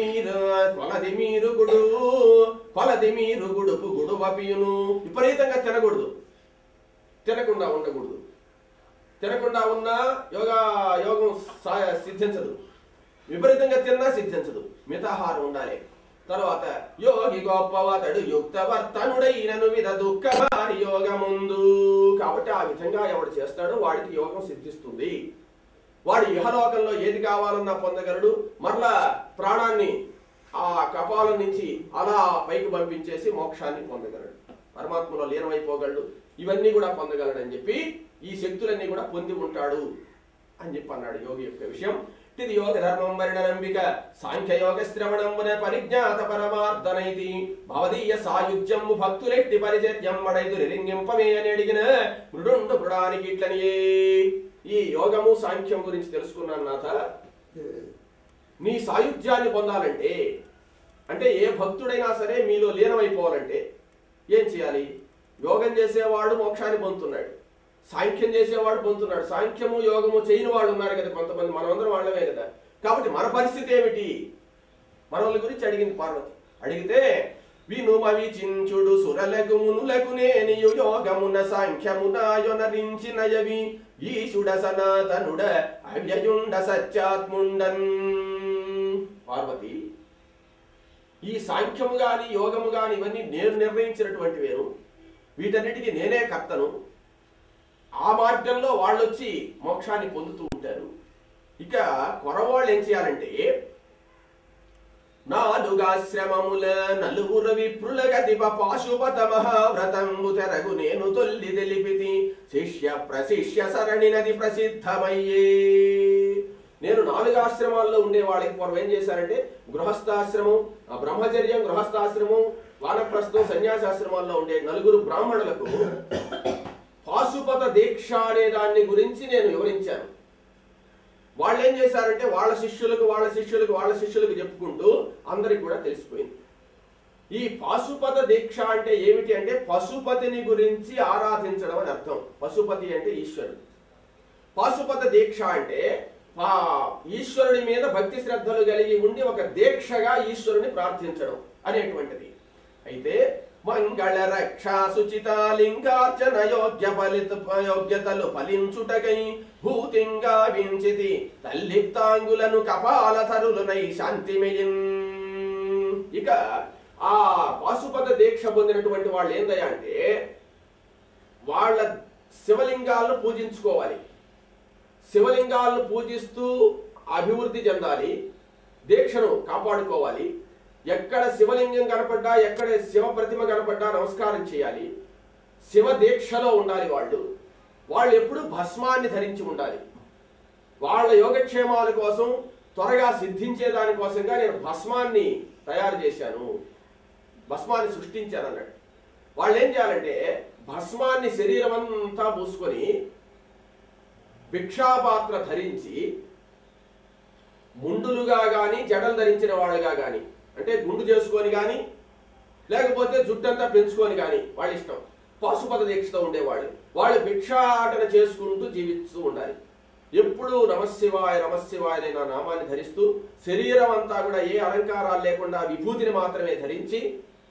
మీరు గుడుపు గుడువపియును. విపరీతంగా తినకూడదు, తినకుండా ఉండకూడదు. తినకుండా ఉన్నా యోగం సిద్ధించదు, విపరీతంగా తిన్నా సిద్ధించదు. మితాహారం ఉండాలి. తర్వాత యోగి గొప్పవతడు యుక్తవర్తనుడైనను విధ దుఃఖమారి యోగముందు. కాబట్టి ఆ విధంగా ఎవడు చేస్తాడో వాడికి యోగం సిద్ధిస్తుంది. వాడు ఇహలోకంలో ఏది కావాలన్నా పొందగలడు. మరలా ప్రాణాన్ని ఆ కపాలం నుంచి అలా పైకి పంపించేసి మోక్షాన్ని పొందగలడు, పరమాత్మలో లీనమైపోగలడు. ఇవన్నీ కూడా పొందగలడు అని చెప్పి ఈ శక్తులన్నీ కూడా పొంది ఉంటాడు అని చెప్పి అన్నాడు యోగి యొక్క విషయం. ఇది యోగ ధర్మం వర్ణనంబిక సాంఖ్యయోగ శ్రవణమున పరిజ్ఞాత పరమార్థనైతి భవదీయ సాయుధ్యము భక్తులెట్టి పరిచర్యం మడైదు నిరింగింపమే అని అడిగిన మృడుండు మృడానికి ఇట్లనియే. ఈ యోగము సాంఖ్యం గురించి తెలుసుకున్నాను నాథ. నీ సాయుధ్యాన్ని పొందాలంటే అంటే ఏ భక్తుడైనా సరే మీలో లీనమైపోవాలంటే ఏం చేయాలి? యోగం చేసేవాడు మోక్షాన్ని పొందుతున్నాడు, సాంఖ్యం చేసేవాడు పొందుతున్నాడు. సాంఖ్యము యోగము చేయని వాళ్ళు ఉన్నారు కదా కొంతమంది, మనమందరం వాళ్ళమే కదా. కాబట్టి మన పరిస్థితి ఏమిటి? మనల్ని గురించి అడిగింది పార్వతి. అడిగితే వినుమవి చించుడు సురలకు మునులకు నేనియు యోగమున సాంఖ్యమునాయొనరించినయవి ఈశుడ సనాతనుడ అవ్యయుండ సత్యాత్ముండన్. పార్వతి, ఈ సాంఖ్యము గాని యోగము గాని ఇవన్నీ నేను నిర్ణయించినటువంటి వేరు, వీటన్నిటికీ నేనే కర్తను. ఆ మార్గంలో వాళ్ళు వచ్చి మోక్షాన్ని పొందుతూ ఉంటారు. ఇక కొరవాళ్ళు ఏం చేయాలంటే నాలుగాశ్రమముల నలుగుర విప్రుల గతిప పాశుపత మహావ్రతంబు తెరగు నేను తొల్లి తెలిపితి శిష్య ప్రశిష్య సరణి నది ప్రసిద్ధమయ్యే. నేను 4 ఆశ్రమాల్లో ఉండే వాళ్ళకి పూర్వం ఏం చేశారంటే గృహస్థాశ్రమం, బ్రహ్మచర్యం, గృహస్థాశ్రమం, వానప్రస్థం, సన్యాసాశ్రమాల్లో ఉండే 4 బ్రాహ్మణులకు పాశుపత దీక్ష అనే దాన్ని గురించి నేను వివరించాను. వాళ్ళు ఏం చేశారంటే వాళ్ళ శిష్యులకు చెప్పుకుంటూ అందరికి కూడా తెలిసిపోయింది. ఈ పాశుపత దీక్ష అంటే ఏమిటి అంటే పశుపతిని గురించి ఆరాధించడం అని అర్థం. పశుపతి అంటే ఈశ్వరుడు. పాశుపత దీక్ష అంటే ఈశ్వరుడి మీద భక్తి శ్రద్ధలు కలిగి ఉండి ఒక దీక్షగా ఈశ్వరుని ప్రార్థించడం అనేటువంటిది. అయితే మంగళ రక్షా సుచితాలింగార్చన యోగ్యతలు ఫలించుటకై భూతింగా వించితి తల్లిప్తాంగులను కపాలధరులునై శాంతిమయం. ఇక ఆ పాశుపత దీక్ష పొందినటువంటి వాళ్ళు ఏందయ్యా అంటే వాళ్ళ శివలింగాలను పూజించుకోవాలి. శివలింగాలను పూజిస్తూ అభివృద్ధి చెందాలి, దీక్షను కాపాడుకోవాలి. ఎక్కడ శివలింగం కనపడ్డా, ఎక్కడ శివ ప్రతిమ కనపడ్డా నమస్కారం చేయాలి. శివ దీక్షలో ఉండాలి. వాళ్ళు ఎప్పుడు భస్మాన్ని ధరించి ఉండాలి. వాళ్ళ యోగక్షేమాల కోసం త్వరగా సిద్ధించే దానికోసంగా నేను భస్మాన్ని తయారు చేశాను, భస్మాన్ని సృష్టించాను అన్నాడు. వాళ్ళు ఏం చేయాలంటే భస్మాన్ని శరీరం అంతా పూసుకొని భిక్షాపాత్ర ధరించి ముండులుగా గాని జడలు ధరించిన వాళ్ళుగా గాని, అంటే గుండు చేసుకొని గాని లేకపోతే జుట్టంతా పెంచుకొని గాని వాళ్ళ ఇష్టం, పాశుపత దీక్షతో ఉండేవాళ్ళు. వాళ్ళు భిక్షాటన చేసుకుంటూ జీవిస్తూ ఉండాలి. ఎప్పుడు నమశివాయ నమశివాయ అనే నా నామాన్ని ధరిస్తూ శరీరం అంతా కూడా ఏ అలంకారాలు లేకుండా విభూతిని మాత్రమే ధరించి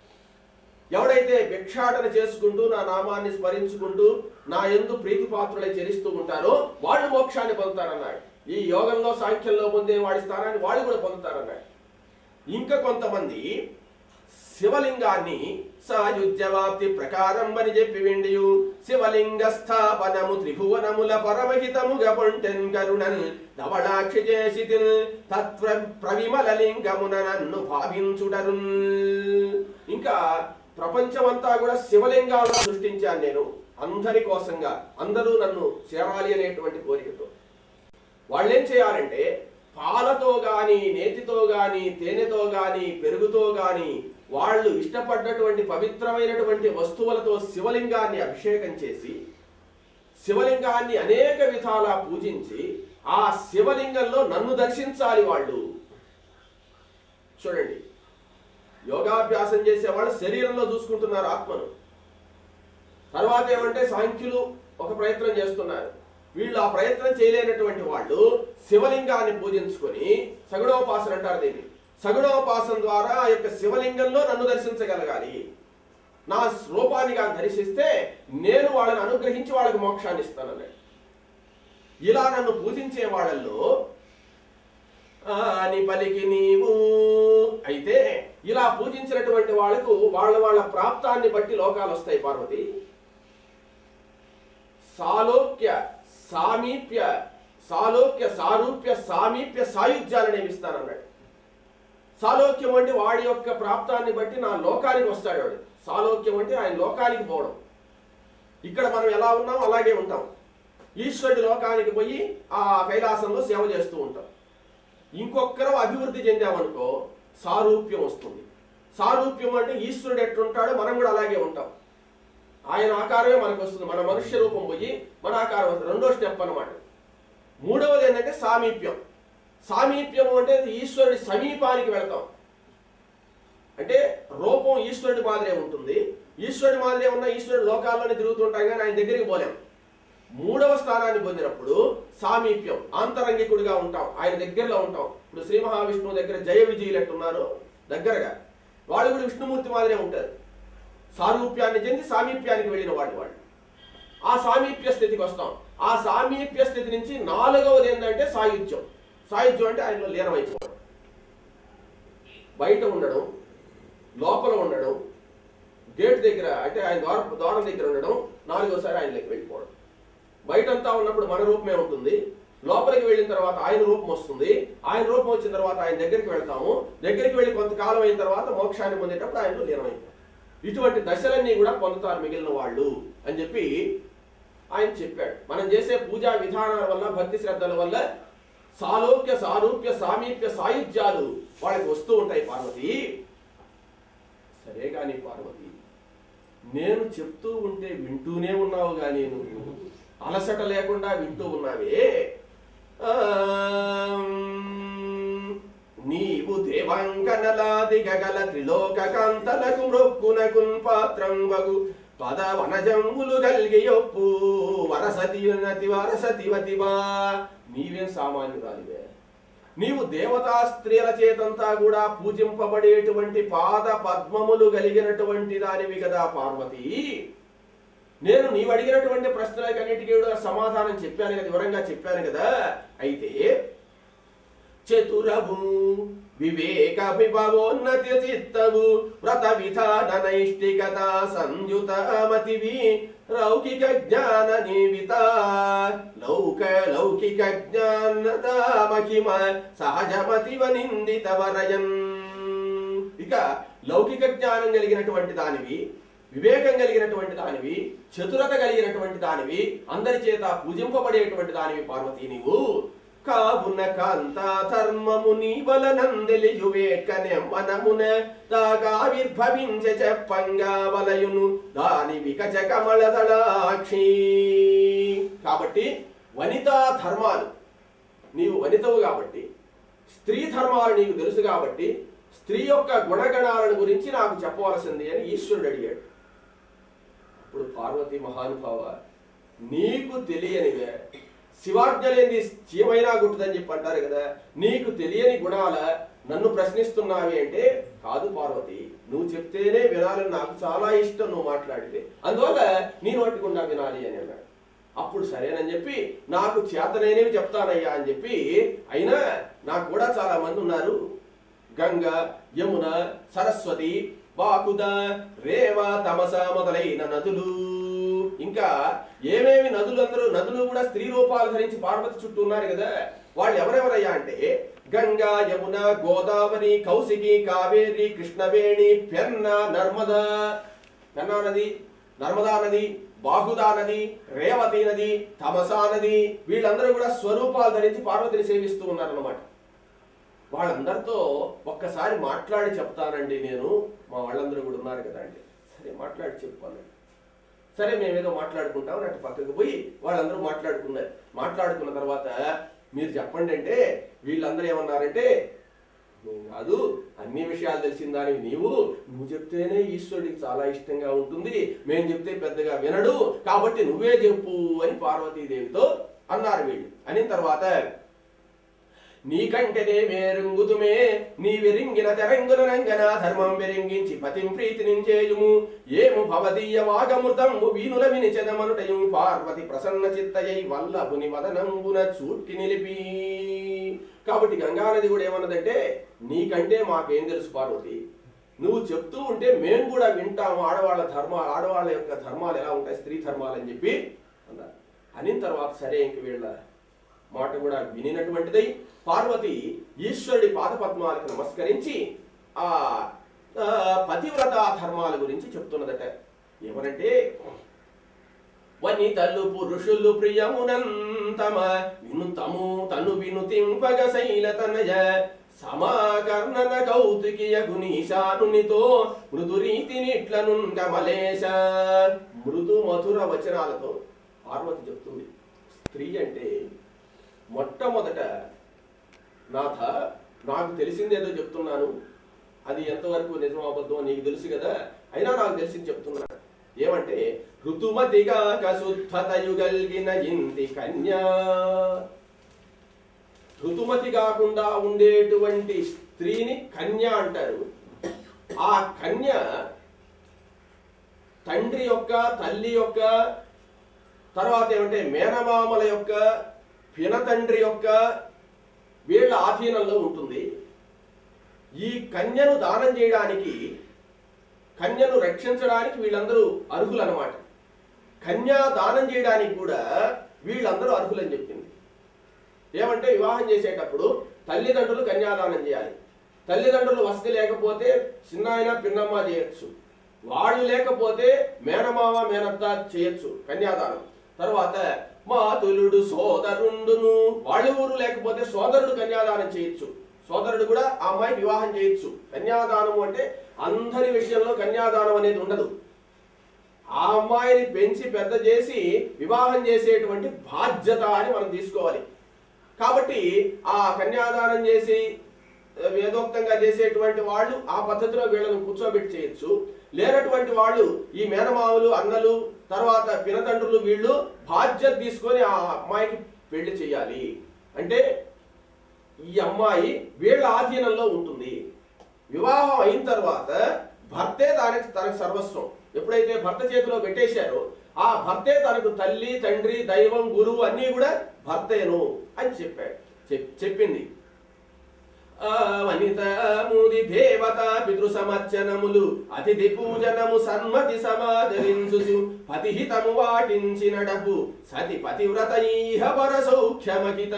ఎవడైతే భిక్షాటన చేసుకుంటూ నా నామాన్ని స్మరించుకుంటూ నా యందు ప్రీతిపాత్రులై చెలిస్తూ ఉంటారో వాళ్ళు మోక్షాన్ని పొందుతారన్నాడు. ఈ యోగంలో సాంఖ్యంలో పొందే వాడి స్థానాన్ని వాళ్ళు కూడా పొందుతారన్నాడు. ఇంకా కొంతమంది శివలింగాన్ని సాయుజ్యవాప్తి ప్రకారం అని చెప్పి విండియు శివలింగ స్థాపనము త్రిభువనముల పరమహితముగా పొంటెన్ కరుణన్ ధవళాక్షి చేసి తత్వ ప్రవిమల లింగమున నన్ను భావించుడరున్. ఇంకా ప్రపంచమంతా కూడా శివలింగాలను సృష్టించాను నేను అందరి కోసంగా, అందరూ నన్ను చేరాలి అనేటువంటి కోరికతో. వాళ్ళేం చేయాలంటే పాలతో గాని నేతితో గాని తేనెతో గాని పెరుగుతో గాని వాళ్ళు ఇష్టపడ్డటువంటి పవిత్రమైనటువంటి వస్తువులతో శివలింగాన్ని అభిషేకం చేసి శివలింగాన్ని అనేక విధాలా పూజించి ఆ శివలింగంలో నన్ను దర్శించాలి వాళ్ళు. చూడండి, యోగాభ్యాసం చేసే వాళ్ళు శరీరంలో చూసుకుంటున్నారు ఆత్మను. తర్వాత ఏమంటే సాంఖ్యులు ఒక ప్రయత్నం చేస్తున్నారు. వీళ్ళు ఆ ప్రయత్నం చేయలేనటువంటి వాళ్ళు శివలింగాన్ని పూజించుకొని సగుణోపాసన అంటారు దీన్ని. సగుణోపాసన ద్వారా ఆ యొక్క శివలింగంలో నన్ను దర్శించగలగాలి. నా రూపాన్ని కానీ దర్శిస్తే నేను వాళ్ళని అనుగ్రహించి వాళ్ళకి మోక్షాన్ని ఇస్తానన్నాడు. ఇలా నన్ను పూజించే వాళ్ళల్లో అని పలికి నీవు. అయితే ఇలా పూజించినటువంటి వాళ్ళకు వాళ్ళ ప్రాప్తాన్ని బట్టి లోకాలు వస్తాయి పార్వతి. సాలోక్య సామీప్య సారూప్య సామీప్య సాయుధ్యాలనేవి ఇస్తానన్నాడు. సాలోక్యం అంటే వాడి యొక్క ప్రాప్తాన్ని బట్టి నా లోకానికి వస్తాడు వాడు. సాలోక్యం అంటే ఆయన లోకానికి పోవడం. ఇక్కడ మనం ఎలా ఉన్నాం అలాగే ఉంటాం. ఈశ్వరుడి లోకానికి పోయి ఆ కైలాసంలో సేవ చేస్తూ ఉంటాం. ఇంకొకరు అభివృద్ధి చెందామనుకో సారూప్యం వస్తుంది. సారూప్యం అంటే ఈశ్వరుడు ఎట్లుంటాడో మనం కూడా అలాగే ఉంటాం. ఆయన ఆకారమే మనకు వస్తుంది. మన మనుష్య రూపం పోయి మన ఆకారం వస్తుంది. రెండో స్టెప్ అన్నమాట. మూడవది ఏంటంటే సామీప్యం. సామీప్యం అంటే ఈశ్వరుడి సమీపానికి వెళ్తాం. అంటే రూపం ఈశ్వరుడి మాదిరే ఉంటుంది. ఈశ్వరుడి మాదిరే ఉన్న ఈశ్వరుడు లోకాల్లోనే తిరుగుతుంటాం కానీ ఆయన దగ్గరికి పోలేం. మూడవ స్థానాన్ని పొందినప్పుడు సామీప్యం, ఆంతరంగికుడిగా ఉంటాం, ఆయన దగ్గరలో ఉంటాం. ఇప్పుడు శ్రీ మహావిష్ణువు దగ్గర జయ విజయులు ఎట్టున్నారు దగ్గరగా, వాళ్ళు కూడా విష్ణుమూర్తి మాదిరే ఉంటారు. సారూప్యాన్ని చెంది సామీప్యానికి వెళ్ళిన వాళ్ళు. ఆ సామీప్య స్థితికి వస్తాం. ఆ సామీప్య స్థితి నుంచి నాలుగవది ఏంటంటే సాయుధ్యం. సాయుధ్యం అంటే ఆయనలో లీనమైపోవడం. బయట ఉండడం, లోపల ఉండడం, గేట్ దగ్గర అంటే ఆయన ద్వారం దగ్గర ఉండడం, నాలుగోసారి ఆయనలోకి వెళ్ళిపోవడం. బయటంతా ఉన్నప్పుడు మన రూపమే ఉంటుంది, లోపలికి వెళ్ళిన తర్వాత ఆయన రూపం వస్తుంది. ఆయన రూపం వచ్చిన తర్వాత ఆయన దగ్గరికి వెళ్తాము. దగ్గరికి వెళ్ళి కొంతకాలం అయిన తర్వాత మోక్షాన్ని పొందేటప్పుడు ఆయనలో లీనమైపోతాం. ఇటువంటి దశలన్నీ కూడా పొందుతారు మిగిలిన వాళ్ళు అని చెప్పి ఆయన చెప్పాడు. మనం చేసే పూజా విధానాల వల్ల, భక్తి శ్రద్ధల వల్ల సాలోక్య సారూప్య సామీప్య సాయుధ్యాలు వాళ్ళకి వస్తూ ఉంటాయి పార్వతి. సరే కానీ పార్వతి, నేను చెప్తూ ఉంటే వింటూనే ఉన్నావు కానీ నువ్వు అలసట లేకుండా వింటూ ఉన్నావే. నీవు దేవాంగనలాది గగల త్రిలోక కాంతలకు మృక్కునకున్ పాత్రం వగు పద వనజంగులు గల్గి ఒప్పు వరసతివతివా. నీవేం సామాన్యురాలివే, నీవు దేవతా స్త్రీల చేతంతా కూడా పూజింపబడేటువంటి పాద పద్మములు కలిగినటువంటి దానివి కదా పార్వతి. నేను నీవు అడిగినటువంటి ప్రశ్నలకన్నిటికీ కూడా సమాధానం చెప్పాను కదా, వివరంగా చెప్పాను కదా. అయితే చతురవు వివేక విభవోన్నతి చిత్తవు వ్రత విధాన నైష్టికత సంయుత మతివి లౌకిక జ్ఞాన నివిత లౌకిక జ్ఞానత మహిమ సహజమతివ నిందిత వరయం. ఇక లౌకిక జ్ఞానం కలిగినటువంటి దానివి, వివేకం కలిగినటువంటి దానివి, చతురత కలిగినటువంటి దానివి, అందరి చేత పూజింపబడేటువంటి దానివి పార్వతీ నీవు. కావున కాంత ధర్మము నీ వలనందెలియు వేకనెమ్మనమున దాగావిర్భవించే చెప్పంగా వలయును దాని వికచ కమలదళాక్షి. కాబట్టి వనితా ధర్మాలు, నీవు వనితవు కాబట్టి, స్త్రీ ధర్మాలు నీకు తెలుసు కాబట్టి, స్త్రీ యొక్క గుణగణాలను గురించి నాకు చెప్పవలసింది అని ఈశ్వరుడు అడిగాడు. ఇప్పుడు పార్వతి మహానుభావ, నీకు తెలియనివే, శివాజ్ఞ లేని చీమైనా గుట్టుదని చెప్పి అంటారు కదా, నీకు తెలియని గుణాల నన్ను ప్రశ్నిస్తున్నావి అంటే, కాదు పార్వతి, నువ్వు చెప్తేనే వినాలని నాకు చాలా ఇష్టం, నువ్వు మాట్లాడితే, అందువల్ల నేను పట్టుకున్నా వినాలి అని అన్నాడు. అప్పుడు సరేనని చెప్పి నాకు చేతనైనవి చెప్తానయ్యా అని చెప్పి, అయినా నాకు కూడా చాలా మంది ఉన్నారు, గంగ, యమున, సరస్వతి, బాకుద, రేవ, తమస మొదలైన నదులు, ఇంకా ఏమేమి నదులు కూడా స్త్రీ రూపాలు ధరించి పార్వతి చుట్టూ ఉన్నారు కదా. వాళ్ళు ఎవరెవరయ్యా అంటే గంగా, యమున, గోదావరి, కౌశికి, కావేరి, కృష్ణవేణి, పెన్న, నర్మదా నది, నర్మదా నది, బాహుదా నది, రేవతి నది, తమసా నది, వీళ్ళందరూ కూడా స్వరూపాలు ధరించి పార్వతిని సేవిస్తూ ఉన్నారన్నమాట. వాళ్ళందరితో ఒక్కసారి మాట్లాడి చెప్తానండి నేను, మా వాళ్ళందరూ కూడా ఉన్నారు కదా అంటే, సరే మాట్లాడి చెప్పాను. సరే మేమేదో మాట్లాడుకుంటాం అటు పక్కకు పోయి వాళ్ళందరూ మాట్లాడుకున్నారు. మాట్లాడుకున్న తర్వాత మీరు చెప్పండి అంటే వీళ్ళందరూ ఏమన్నారంటే, నువ్వు కాదు, అన్ని విషయాలు తెలిసిన దానివి నువ్వు చెప్తేనే ఈశ్వరుడికి చాలా ఇష్టంగా ఉంటుంది, మేము చెప్తే పెద్దగా వినడు, కాబట్టి నువ్వే చెప్పు అని పార్వతీదేవితో అన్నారు వీళ్ళు. అనిన తర్వాత నీకంటేనే మేరుంగుతుమే నీ విరింగిన తెరంగున రంగన ధర్మం విరింగించి పతిం ప్రీతిని చేయుము ఏము భవదీయ వాగమృతంబు వీనుల వినిచెదమనుటయు పార్వతి ప్రసన్న చిత్తయై వల్లభుని వదనంబున చూట్కి నిలిపి. కాబట్టి గంగానది కూడా ఏమన్నదంటే, నీకంటే మాకేం తెలుసు పార్వతి, నువ్వు చెప్తూ ఉంటే మేము కూడా వింటాము, ఆడవాళ్ళ యొక్క ధర్మాలు ఎలా ఉంటాయి, స్త్రీ ధర్మాలు అని చెప్పి అన్నారు. అనిన తర్వాత సరే ఇంక వీళ్ళ మాట కూడా వినినటువంటిదై పార్వతి ఈశ్వరుడి పాదపద్మాలకు నమస్కరించి ఆ పతివ్రత ధర్మాల గురించి చెప్తున్నదట. ఏమనంటే, వనితలు పురుషులు ప్రియమునంతమ వినుతము తను వినుతింపగ శైలతనయ సమాకర్ణన కౌతుకియ గుణీశానునితో మృదు రీతినిట్లను కమలేశ. మృదు మధుర వచనాలతో పార్వతి చెప్తుంది, స్త్రీ అంటే మొట్టమొదట నాథ, నాకు తెలిసిందేదో చెప్తున్నాను, అది ఎంతవరకు నిజం అబద్ధం నీకు తెలుసు కదా, అయినా నాకు తెలిసింది చెప్తున్నాను. ఏమంటే, ఋతుమతిగా కశుద్ధతయుగల్గిన ఇంటి కన్యా. ఋతుమతి కాకుండా ఉండేటువంటి స్త్రీని కన్య అంటారు. ఆ కన్య తండ్రి యొక్క, తల్లి యొక్క, తర్వాత ఏమంటే మేనమామల యొక్క, పినతండ్రి యొక్క, వీళ్ళ ఆధీనంలో ఉంటుంది. ఈ కన్యను దానం చేయడానికి, కన్యను రక్షించడానికి వీళ్ళందరూ అర్హులు అన్నమాట. కన్యా దానం చేయడానికి కూడా వీళ్ళందరూ అర్హులని చెప్పింది. ఏమంటే, వివాహం చేసేటప్పుడు తల్లిదండ్రులు కన్యాదానం చేయాలి. తల్లిదండ్రులు వసతి లేకపోతే చిన్నాయన పిన్నమ్మ చేయొచ్చు, వాళ్ళు లేకపోతే మేనమామ మేనత్త చేయొచ్చు కన్యాదానం. తర్వాత మాతులుడు సోదరుండును, వాళ్ళు ఊరు లేకపోతే సోదరుడు కన్యాదానం చేయొచ్చు, సోదరుడు కూడా ఆ అమ్మాయికి వివాహం చేయొచ్చు. కన్యాదానం అంటే అందరి విషయంలో కన్యాదానం అనేది ఉండదు. ఆ అమ్మాయిని పెంచి పెద్ద చేసి వివాహం చేసేటువంటి బాధ్యత అని మనం తీసుకోవాలి. కాబట్టి ఆ కన్యాదానం చేసి వేదోక్తంగా చేసేటువంటి వాళ్ళు ఆ పద్ధతిలో వీళ్ళని కూర్చోబెట్టి చేయొచ్చు. లేనటువంటి వాళ్ళు ఈ మేనమావులు, అన్నలు, తర్వాత పినతండ్రులు వీళ్ళు బాధ్యత తీసుకొని ఆ అమ్మాయికి పెళ్లి చేయాలి అంటే ఈ అమ్మాయి వీళ్ళ ఆధీనంలో ఉంటుంది. వివాహం అయిన తర్వాత భర్తే తనకు సర్వస్వం. ఎప్పుడైతే భర్త చేతిలో పెట్టేశారో ఆ భర్తే తనకు తల్లి, తండ్రి, దైవం, గురువు అన్నీ కూడా భర్తేను అని చెప్పింది. వనిత మూది దేవత పితృ సమర్చనములు అతిథి పూజనము సన్మతి సమాదరించు పతిహితము వాటించినడపు సతి పతివ్రత ఈహ పర సౌఖ్యమకిత.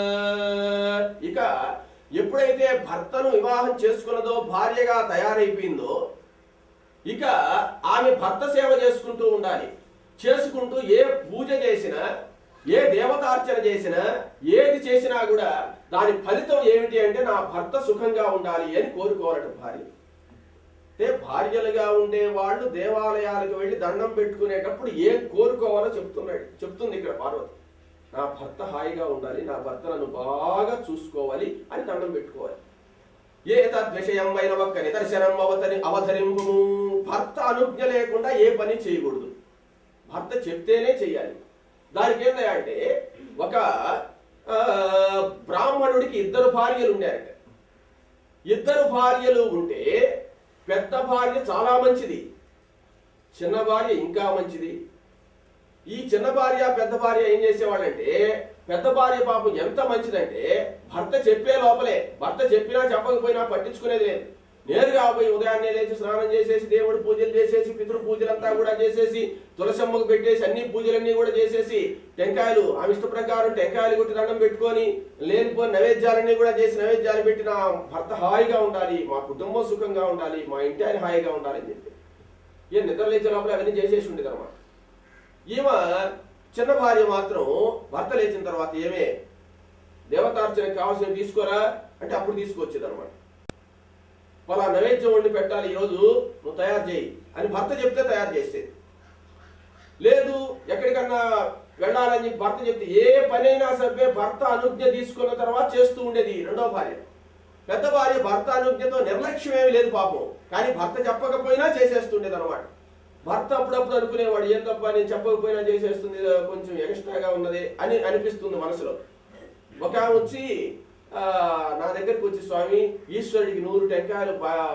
ఇక ఎప్పుడైతే భర్తను వివాహం చేసుకున్నదో, భార్యగా తయారైపోయిందో, ఇక ఆమె భర్త సేవ చేసుకుంటూ ఉండాలి. చేసుకుంటూ ఏ పూజ చేసినా, ఏ దేవతార్చన చేసినా, ఏది చేసినా కూడా దాని ఫలితం ఏమిటి అంటే నా భర్త సుఖంగా ఉండాలి అని కోరుకోవాలట భార్య. అంటే భార్యలుగా ఉండే వాళ్ళు దేవాలయాలకు వెళ్ళి దండం పెట్టుకునేటప్పుడు ఏం కోరుకోవాలో చెప్తుంది ఇక్కడ పార్వతి. నా భర్త హాయిగా ఉండాలి, నా భర్త నన్ను బాగా చూసుకోవాలి అని దండం పెట్టుకోవాలి. ఏ తద్విషయం అయిన ఒక్క నిదర్శనం అవతరింపు. భర్త అనుజ్ఞ లేకుండా ఏ పని చేయకూడదు, భర్త చెప్తేనే చెయ్యాలి. దానికి ఏంటంటే ఒక బ్రాహ్మణుడికి 2 భార్యలు ఉండారట. 2 భార్యలు ఉంటే పెద్ద భార్య చాలా మంచిది, చిన్న భార్య ఇంకా మంచిది. ఈ చిన్న భార్య పెద్ద భార్య ఏం చేసేవాళ్ళంటే, పెద్ద భార్య పాపం ఎంత మంచిదంటే భర్త చెప్పే లోపలే, భర్త చెప్పినా చెప్పకపోయినా పట్టించుకునేది లేదు. నేరుగా పోయి ఉదయాన్నే లేచి స్నానం చేసేసి, దేవుడి పూజలు చేసేసి, పితృ పూజలంతా కూడా చేసేసి, తులసమ్మకు పెట్టేసి, అన్ని పూజలన్నీ కూడా చేసేసి, టెంకాయలు ఆమె ఇష్ట ప్రకారం టెంకాయలు కొట్టి దండం పెట్టుకొని, లేనిపోని నైవేద్యాలన్నీ కూడా చేసి నైవేద్యాలు పెట్టి నా భర్త హాయిగా ఉండాలి, మా కుటుంబం సుఖంగా ఉండాలి, మా ఇంటి ఆయన హాయిగా ఉండాలి అని చెప్పి ఈయన నిద్ర లేచే లోపల అవన్నీ చేసేసి ఉండేది అనమాట. ఈమె చిన్న భార్య మాత్రం భర్త లేచిన తర్వాత ఏమే దేవతార్చనకు కావాల్సినవి తీసుకోరా అంటే అప్పుడు తీసుకొచ్చేది అనమాట. వాళ్ళ నైవేద్యం వండి పెట్టాలి, ఈరోజు నువ్వు తయారు చేయి అని భర్త చెప్తే తయారు చేసేది. లేదు ఎక్కడికన్నా వెళ్ళాలని చెప్పి భర్త చెప్తే ఏ పనైనా సరే భర్త అనుజ్ఞ తీసుకున్న తర్వాత చేస్తూ ఉండేది రెండో భార్య. పెద్ద భార్య భర్త అనుజ్ఞతో నిర్లక్ష్యం ఏమి లేదు పాపం, కానీ భర్త చెప్పకపోయినా చేసేస్తుండేది అనమాట. భర్త అప్పుడప్పుడు అనుకునేవాడు, ఏం తప్ప నేను చెప్పకపోయినా చేసేస్తుంది, కొంచెం ఎక్స్ట్రాగా ఉన్నది అని అనిపిస్తుంది మనసులో. ఒక వచ్చి నా దగ్గరికి వచ్చి, స్వామి ఈశ్వరుడికి 100 టెంకాయలు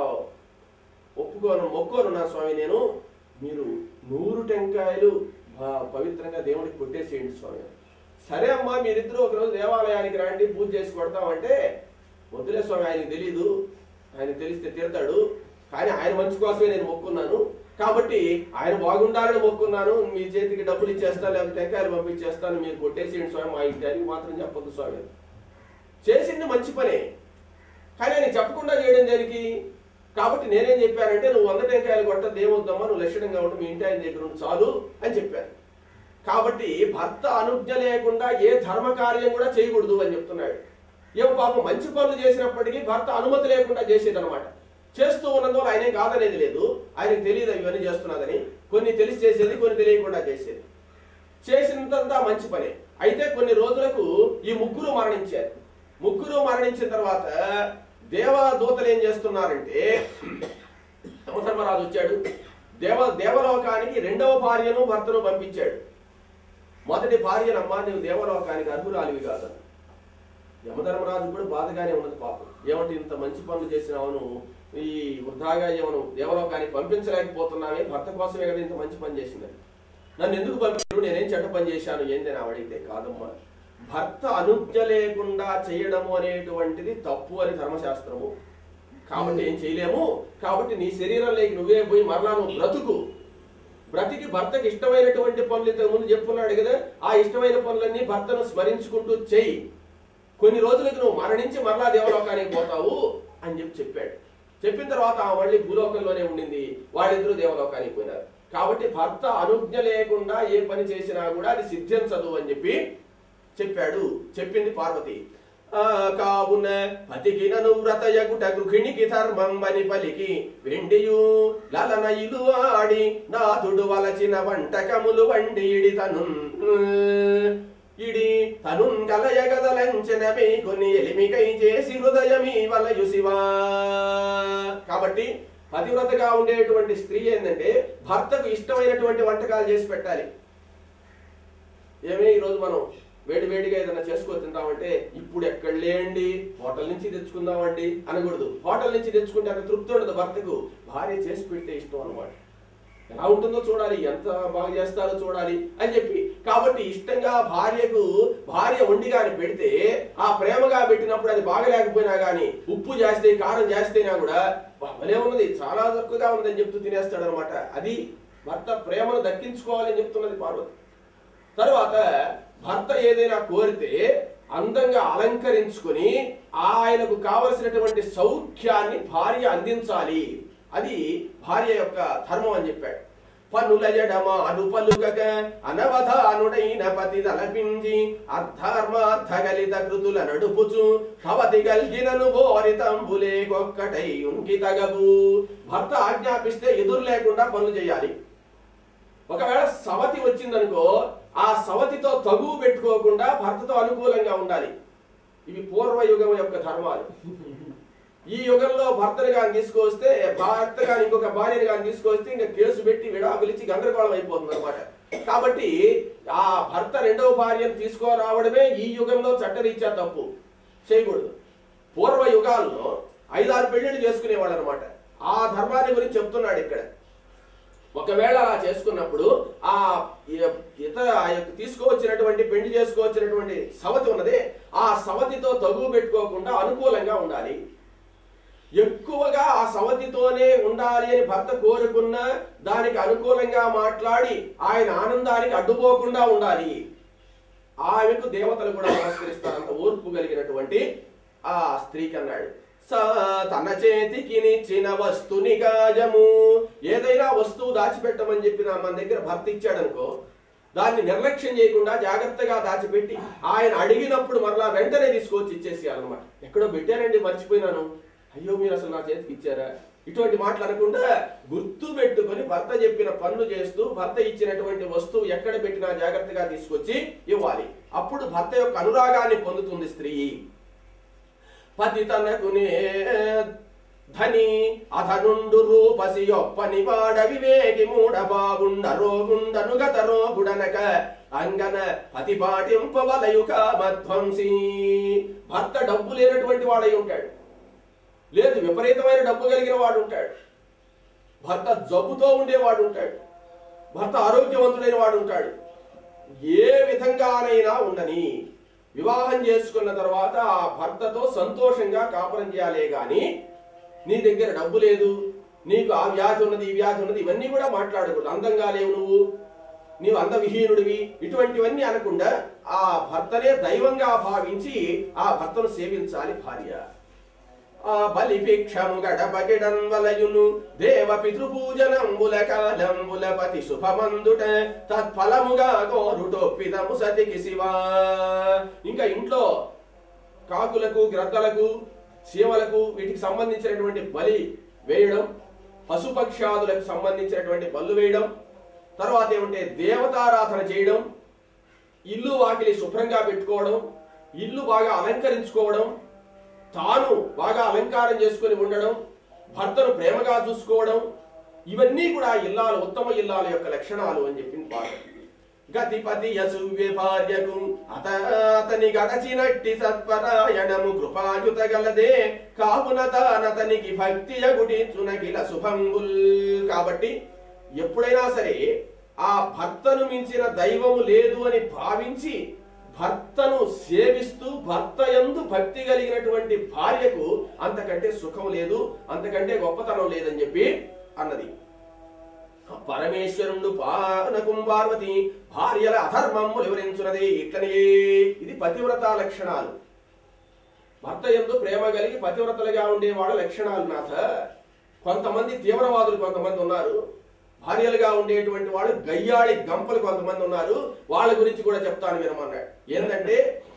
మొక్కోను నా స్వామి, నేను మీరు 100 టెంకాయలు పవిత్రంగా దేవుడికి కొట్టేసేయండి స్వామి. సరే అమ్మా, మీరిద్దరూ ఒకరోజు దేవాలయానికి రండి, పూజ చేసి కొడతామంటే, వద్దులే స్వామి, ఆయనకు తెలీదు, ఆయన తెలిస్తే తిడతాడు, కానీ ఆయన మంచి కోసమే నేను మొక్కున్నాను, కాబట్టి ఆయన బాగుండాలని మొక్కున్నాను, మీ చేతికి డబ్బులు ఇచ్చేస్తాను, లేకపోతే టెంకాయలు పంపించేస్తాను, మీరు కొట్టేసేయండి స్వామి, మా ఇంటి అని మాత్రం చెప్పొద్దు స్వామి. చేసింది మంచి పనే, కానీ ఆయన చెప్పకుండా చేయడం దేనికి? కాబట్టి నేనేం చెప్పానంటే, నువ్వు 100 టెంకాయలు కొట్టద్దు, ఏమొద్దమ్మా, నువ్వు లక్షణంగా ఉండి మీ ఇంటి ఆయన దగ్గర ఉండి చాలు అని చెప్పాను. కాబట్టి భర్త అనుజ్ఞ లేకుండా ఏ ధర్మకార్యం కూడా చేయకూడదు అని చెప్తున్నాడు. ఏమో పాపం మంచి పనులు చేసినప్పటికీ భర్త అనుమతి లేకుండా చేసేదనమాట. చేస్తూ ఉన్నందువల్ల ఆయనే కాదనేది లేదు, ఆయనకు తెలియదు ఇవన్నీ చేస్తున్నదని. కొన్ని తెలిసి చేసేది, కొన్ని తెలియకుండా చేసేది. చేసినంతా మంచి పనే. అయితే కొన్ని రోజులకు ఈ ముగ్గురు మరణించారు. ముగ్గురు మరణించిన తర్వాత దేవదూతలు ఏం చేస్తున్నారంటే, యమధర్మరాజు వచ్చాడు, దేవలోకానికి 2వ భార్యను భర్తను పంపించాడు. మొదటి భార్యనమ్మా, నువ్వు దేవలోకానికి అర్హురాలివి కాదు. యమధర్మరాజు కూడా బాధగానే ఉన్నది పాపం. ఏమంటే ఇంత మంచి పనులు చేసినావును, ఈ వృధాగా ఏమను దేవలోకానికి పంపించలేకపోతున్నానే, భర్త కోసమే కదా ఇంత మంచి పని చేసిందని. నన్ను ఎందుకు పంపించారు, నేనేం చెడ్డ పని చేశాను ఏందని ఆవిడైతే, కాదమ్మా, భర్త అనుజ్ఞ లేకుండా చేయడము అనేటువంటిది తప్పు అని ధర్మశాస్త్రము, కాబట్టి ఏం చేయలేము. కాబట్టి నీ శరీరంలోకి నువ్వే పోయి మరలా నువ్వు బ్రతికి భర్తకి ఇష్టమైనటువంటి పనులు ఇంతకు ముందు చెప్పుకున్నాడు కదా, ఆ ఇష్టమైన పనులన్నీ భర్తను స్మరించుకుంటూ చెయ్యి, కొన్ని రోజులకు నువ్వు మరణించి మరలా దేవలోకానికి పోతావు అని చెప్పాడు. చెప్పిన తర్వాత ఆ మళ్ళీ భూలోకంలోనే ఉండింది, వాళ్ళిద్దరూ దేవలోకానికి పోయినారు. కాబట్టి భర్త అనుజ్ఞ లేకుండా ఏ పని చేసినా కూడా అది సిద్ధించదు అని చెప్పి చెప్పాడు. చెప్పింది పార్వతి. కావున పతికినను వ్రతయగుట గృహిణికి ధర్మంబని పలికి వెండియు లలనయిలు ఆడి నాథుడు వలచిన వంటకములు వండిడి తను. ఇడి తనున్ కలయగదలంచనమే కొన్ని ఎలిమికై చేసి హృదయమీ వలయు శివా. కాబట్టి పతివ్రతగా ఉండేటువంటి స్త్రీ ఏంటంటే భర్తకు ఇష్టమైనటువంటి వంటకాలు చేసి పెట్టాలి. ఏమే ఈరోజు మనం వేడివేడిగా ఏదైనా చేసుకొని తింటామంటే ఇప్పుడు ఎక్కడ లేండి హోటల్ నుంచి తెచ్చుకుందామండి అనకూడదు. హోటల్ నుంచి తెచ్చుకుంటే అంత తృప్తి ఉండదు భర్తకు. భార్య చేసి పెడితే ఇష్టం అన్నమాట. ఎలా ఉంటుందో చూడాలి, ఎంత బాగా చేస్తారో చూడాలి అని చెప్పి. కాబట్టి ఇష్టంగా భార్య వండి కానీ పెడితే ఆ ప్రేమగా పెట్టినప్పుడు అది బాగలేకపోయినా కానీ ఉప్పు చేస్తే కారం చేస్తేనా కూడా భలే ఉన్నది, చాలా తక్కువగా ఉన్నదని చెప్తూ తినేస్తాడు అనమాట. అది భర్త ప్రేమను దక్కించుకోవాలని చెప్తున్నది పార్వతి. తర్వాత భర్త ఏదైనా కోరితే అందంగా అలంకరించుకుని ఆయనకు కావలసినటువంటి సౌఖ్యాన్ని భార్య అందించాలి. అది భార్య యొక్క ధర్మం అని చెప్పాడు. పనుల ఎడమాను పలుకక అనవధానుడైన పతి తలపించి అర్ధర్మార్థగలిత కృతుల నడుపుచు కవతి గల్గినను బోరితంబులే కొక్కటై ఉనికి తగవు. భర్త ఆజ్ఞాపిస్తే ఎదురు లేకుండా పనులు చేయాలి. ఒకవేళ సవతి వచ్చిందనుకో ఆ సవతితో తగువు పెట్టుకోకుండా భర్తతో అనుకూలంగా ఉండాలి. ఇవి పూర్వయుగం యొక్క ధర్మాలు. ఈ యుగంలో భర్తను కానీ తీసుకొస్తే భర్త కానీ ఇంకొక భార్యను కానీ తీసుకొస్తే ఇంకా కేసు పెట్టి విడాకులిచ్చి గందరగోళం అయిపోతుంది అనమాట. కాబట్టి ఆ భర్త రెండవ భార్యను తీసుకురావడమే ఈ యుగంలో చట్టరీత్యా తప్పు, చేయకూడదు. పూర్వ యుగాల్లో 5-6 పెళ్లిళ్ళు చేసుకునేవాళ్ళు అనమాట. ఆ ధర్మాన్ని గురించి చెప్తున్నాడు ఇక్కడ. ఒకవేళ అలా చేసుకున్నప్పుడు ఆ తీసుకువచ్చినటువంటి పెళ్లి చేసుకోవచ్చినటువంటి సవతి ఉన్నది, ఆ సవతితో తగువు పెట్టుకోకుండా అనుకూలంగా ఉండాలి. ఎక్కువగా ఆ సవతితోనే ఉండాలి అని భర్త కోరుకున్న దానికి అనుకూలంగా మాట్లాడి ఆయన ఆనందానికి అడ్డుపోకుండా ఉండాలి. ఆమెకు దేవతలు కూడా నమస్కరిస్తారంత ఓర్పు కలిగినటువంటి ఆ స్త్రీకి అన్నాడు. తన చేతికి నిచ్చిన వస్తుని గాజము, ఏదైనా వస్తువు దాచిపెట్టమని చెప్పిన మన దగ్గర భర్త ఇచ్చాడనుకో దాన్ని నిర్లక్ష్యం చేయకుండా జాగ్రత్తగా దాచిపెట్టి ఆయన అడిగినప్పుడు మరలా వెంటనే తీసుకొచ్చి ఇచ్చేసేయాలన్నమాట. ఎక్కడో పెట్టానండి మర్చిపోయినాను, అయ్యో మీరు అసలు నా చేతికి ఇచ్చారా, ఇటువంటి మాటలు అనకుండా గుర్తు పెట్టుకొని భర్త చెప్పిన పనులు చేస్తూ భర్త ఇచ్చినటువంటి వస్తువు ఎక్కడ పెట్టినా జాగ్రత్తగా తీసుకొచ్చి ఇవ్వాలి. అప్పుడు భర్త యొక్క అనురాగాన్ని పొందుతుంది స్త్రీ. పతి తనకునే ధని అధనుండు రూపసి యొప్పని వాడ వివేకి మూడ బాగుండ రోగుండను గత రోగుడనక అంగన పతి పాటింపవలయు కామధ్వంసి. భర్త డబ్బు లేనటువంటి వాడై ఉంటాడు, లేదు విపరీతమైన డబ్బు కలిగిన వాడు ఉంటాడు, భర్త జబ్బుతో ఉండేవాడు ఉంటాడు, భర్త ఆరోగ్యవంతుడైన వాడు ఉంటాడు. ఏ విధంగానైనా ఉండని వివాహం చేసుకున్న తర్వాత ఆ భర్తతో సంతోషంగా కాపురం చేయాలే గాని నీ దగ్గర డబ్బు లేదు, నీకు ఆ వ్యాధి ఉన్నది ఈ వ్యాధి ఉన్నది ఇవన్నీ కూడా మాట్లాడకూడదు. అందంగా లేవు, నీవు అందవిహీనుడివి, ఇటువంటివన్నీ అనకుండా ఆ భర్తనే దైవంగా భావించి ఆ భర్తను సేవించాలి భార్య. ఆ బలిభిక్షము గడపగిడం వలయును దేవ పితృపూజనంబుల కాలంబుల పతి శుభమందుట తత్ఫలముగా కోరుటొప్పిదము సతికి శివా. ఇంకా ఇంట్లో కాకులకు గ్రద్దలకు చీమలకు వీటికి సంబంధించినటువంటి బలి వేయడం, పశుపక్షాదులకు సంబంధించినటువంటి బలు వేయడం, తర్వాత ఏమంటే దేవతారాధన చేయడం, ఇల్లు వాకిలి శుభ్రంగా పెట్టుకోవడం, ఇల్లు బాగా అలంకరించుకోవడం, తాను బాగా అలంకారం చేసుకుని ఉండడం, భర్తను ప్రేమగా చూసుకోవడం, ఇవన్నీ కూడా ఇల్లాలు ఉత్తమ ఇల్లాల యొక్క లక్షణాలు అని చెప్పింది పాట. గతిపతి యసువ్య భార్యకు అతని గడచినట్టి సత్పరాయణము కృపాయుత గలదే కావున తానతనికి భక్తి యగుటిచునకిల శుభంబుల్. కాబట్టి ఎప్పుడైనా సరే ఆ భర్తను మించిన దైవము లేదు అని భావించి భర్తను సేవిస్తూ భర్త యందు భక్తి కలిగినటువంటి భార్యకు అంతకంటే సుఖం లేదు, అంతకంటే గొప్పతనం లేదని చెప్పి అన్నది. పరమేశ్వరుడు పానకం పార్వతి భార్యల అధర్మము వివరించున్నది ఇట్లనే. ఇది పతివ్రత లక్షణాలు. భర్త యందు ప్రేమ కలిగి పతివ్రతలుగా ఉండే వాళ్ళ లక్షణాలు. నాథ కొంతమంది తీవ్రవాదులు కొంతమంది ఉన్నారు, భార్యలుగా ఉండేటువంటి వాళ్ళు గయ్యాళి గంపలు కొంతమంది ఉన్నారు. వాళ్ళ గురించి కూడా చెప్తాను వినమన్నాడు. ఏంటంటే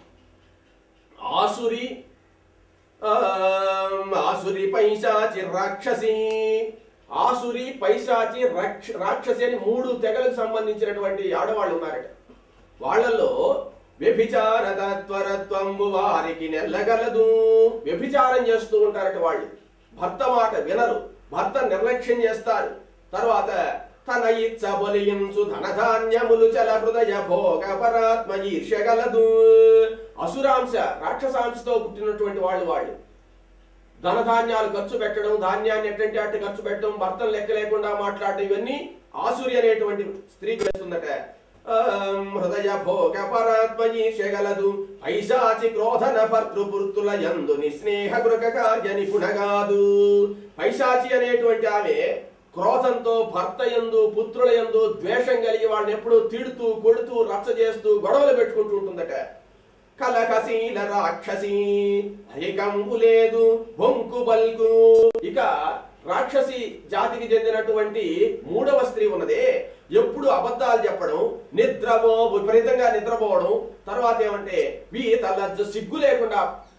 ఆసురి పైశాచి రాక్షసి, ఆసురి పైశాచి రాక్షసి అని 3 తెగలకు సంబంధించినటువంటి ఆడవాళ్ళు ఉన్నారట. వాళ్ళల్లో వ్యభిచార తత్వరత్వంబు వారికి నెల్లగలదు. వ్యభిచారం చేస్తూ ఉంటారట వాళ్ళు, భర్త మాట వినరు, భర్త నిర్లక్ష్యం చేస్తారు. తర్వాత తన ఇచ్చ బలియించు ధనధాన్యములు చల హృదయ భోగ పరాత్మ ఈర్ష్యగలదు. అసురాంశ రాక్షసాంశతో పుట్టినటువంటి వాళ్ళు ధనధాన్యాలు ఖర్చు పెట్టడం, ధాన్యాన్ని ఎట్టంటే అట్టు ఖర్చు పెట్టడం, భర్తను లెక్క లేకుండా మాట్లాడడం, ఇవన్నీ ఆసురి అనేటువంటి స్త్రీకి వేస్తుందట. హృదయ భోగ పరాత్మ ఈర్ష్యగలదు. పైశాచి క్రోధన భర్తృపుత్రుల యందు నిస్నేహ గృహ కార్య నిపుణగాదు. పైశాచి అనేటువంటి ఆమె క్రోధంతో భర్త యందు పుత్రుల యందు ద్వేషం కలిగి వాళ్ళని ఎప్పుడూ తిడుతూ కొడుతూ రచ్చ చేస్తూ గొడవలు పెట్టుకుంటూ ఉంటుందట. కలకశీల రాక్షసి అధికంబు లేదు బొంకు బల్కు. ఇక రాక్షసి జాతికి చెందినటువంటి మూడవ స్త్రీ ఉన్నదే, ఎప్పుడు అబద్ధాలు చెప్పడం, విపరీతంగా నిద్రపోవడం, తర్వాత ఏమంటే వీతలజ్జు సిగ్గు లేకుండా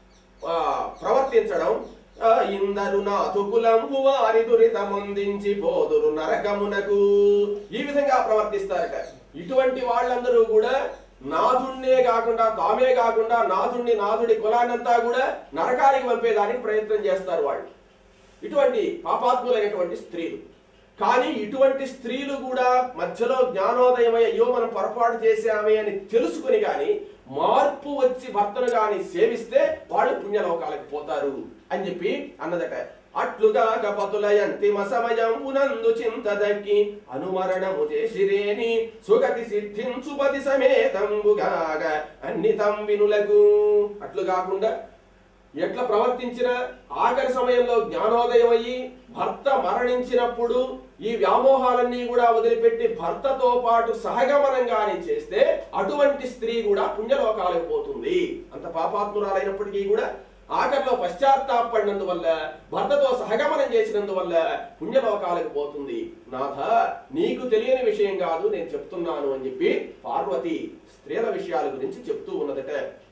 ప్రవర్తించడం. ఇందరు నాథుకులంబు వారి దురితముందించి పోదురు నరకమునకు. ఈ విధంగా ప్రవర్తిస్తారట. ఇటువంటి వాళ్ళందరూ కూడా నాథుణ్ణే కాకుండా తామే కాకుండా నాథుడి కులాన్నంతా కూడా నరకానికి పంపేదానికి ప్రయత్నం చేస్తారు వాళ్ళు, ఇటువంటి పాపాత్ములైనటువంటి స్త్రీలు. కానీ ఇటువంటి స్త్రీలు కూడా మధ్యలో జ్ఞానోదయమై అయ్యో మనం పొరపాటు చేశామే అని తెలుసుకుని గాని మార్పు వచ్చి భర్తను గాని సేవిస్తే వాళ్ళు పుణ్యలోకాలకు పోతారు అని చెప్పి అన్నదట. అట్లుగా కపతుల అంతిమ సమయమునందు చింత దక్కి అనుమరణము చేసిరేని సుగతి సిద్ధించుపతి సమేతంబుగాగ అన్ని తంబినులకు. అట్లు కాకుండా ఎట్లా ప్రవర్తించిన ఆఖరి సమయంలో జ్ఞానోదయం అయ్యి భర్త మరణించినప్పుడు ఈ వ్యామోహాలన్నీ కూడా వదిలిపెట్టి భర్తతో పాటు సహగమనంగానే చేస్తే అటువంటి స్త్రీ కూడా పుణ్యలోకాలకు పోతుంది. అంత పాపాత్మురాలైనప్పటికీ కూడా ఆఖరిలో పశ్చాత్తాపడినందువల్ల భర్తతో సహగమనం చేసినందువల్ల పుణ్యలోకాలకు పోతుంది. నాథ నీకు తెలియని విషయం కాదు నేను చెప్తున్నాను అని చెప్పి పార్వతి స్త్రీల విషయాల గురించి చెప్తూ ఉన్నదట.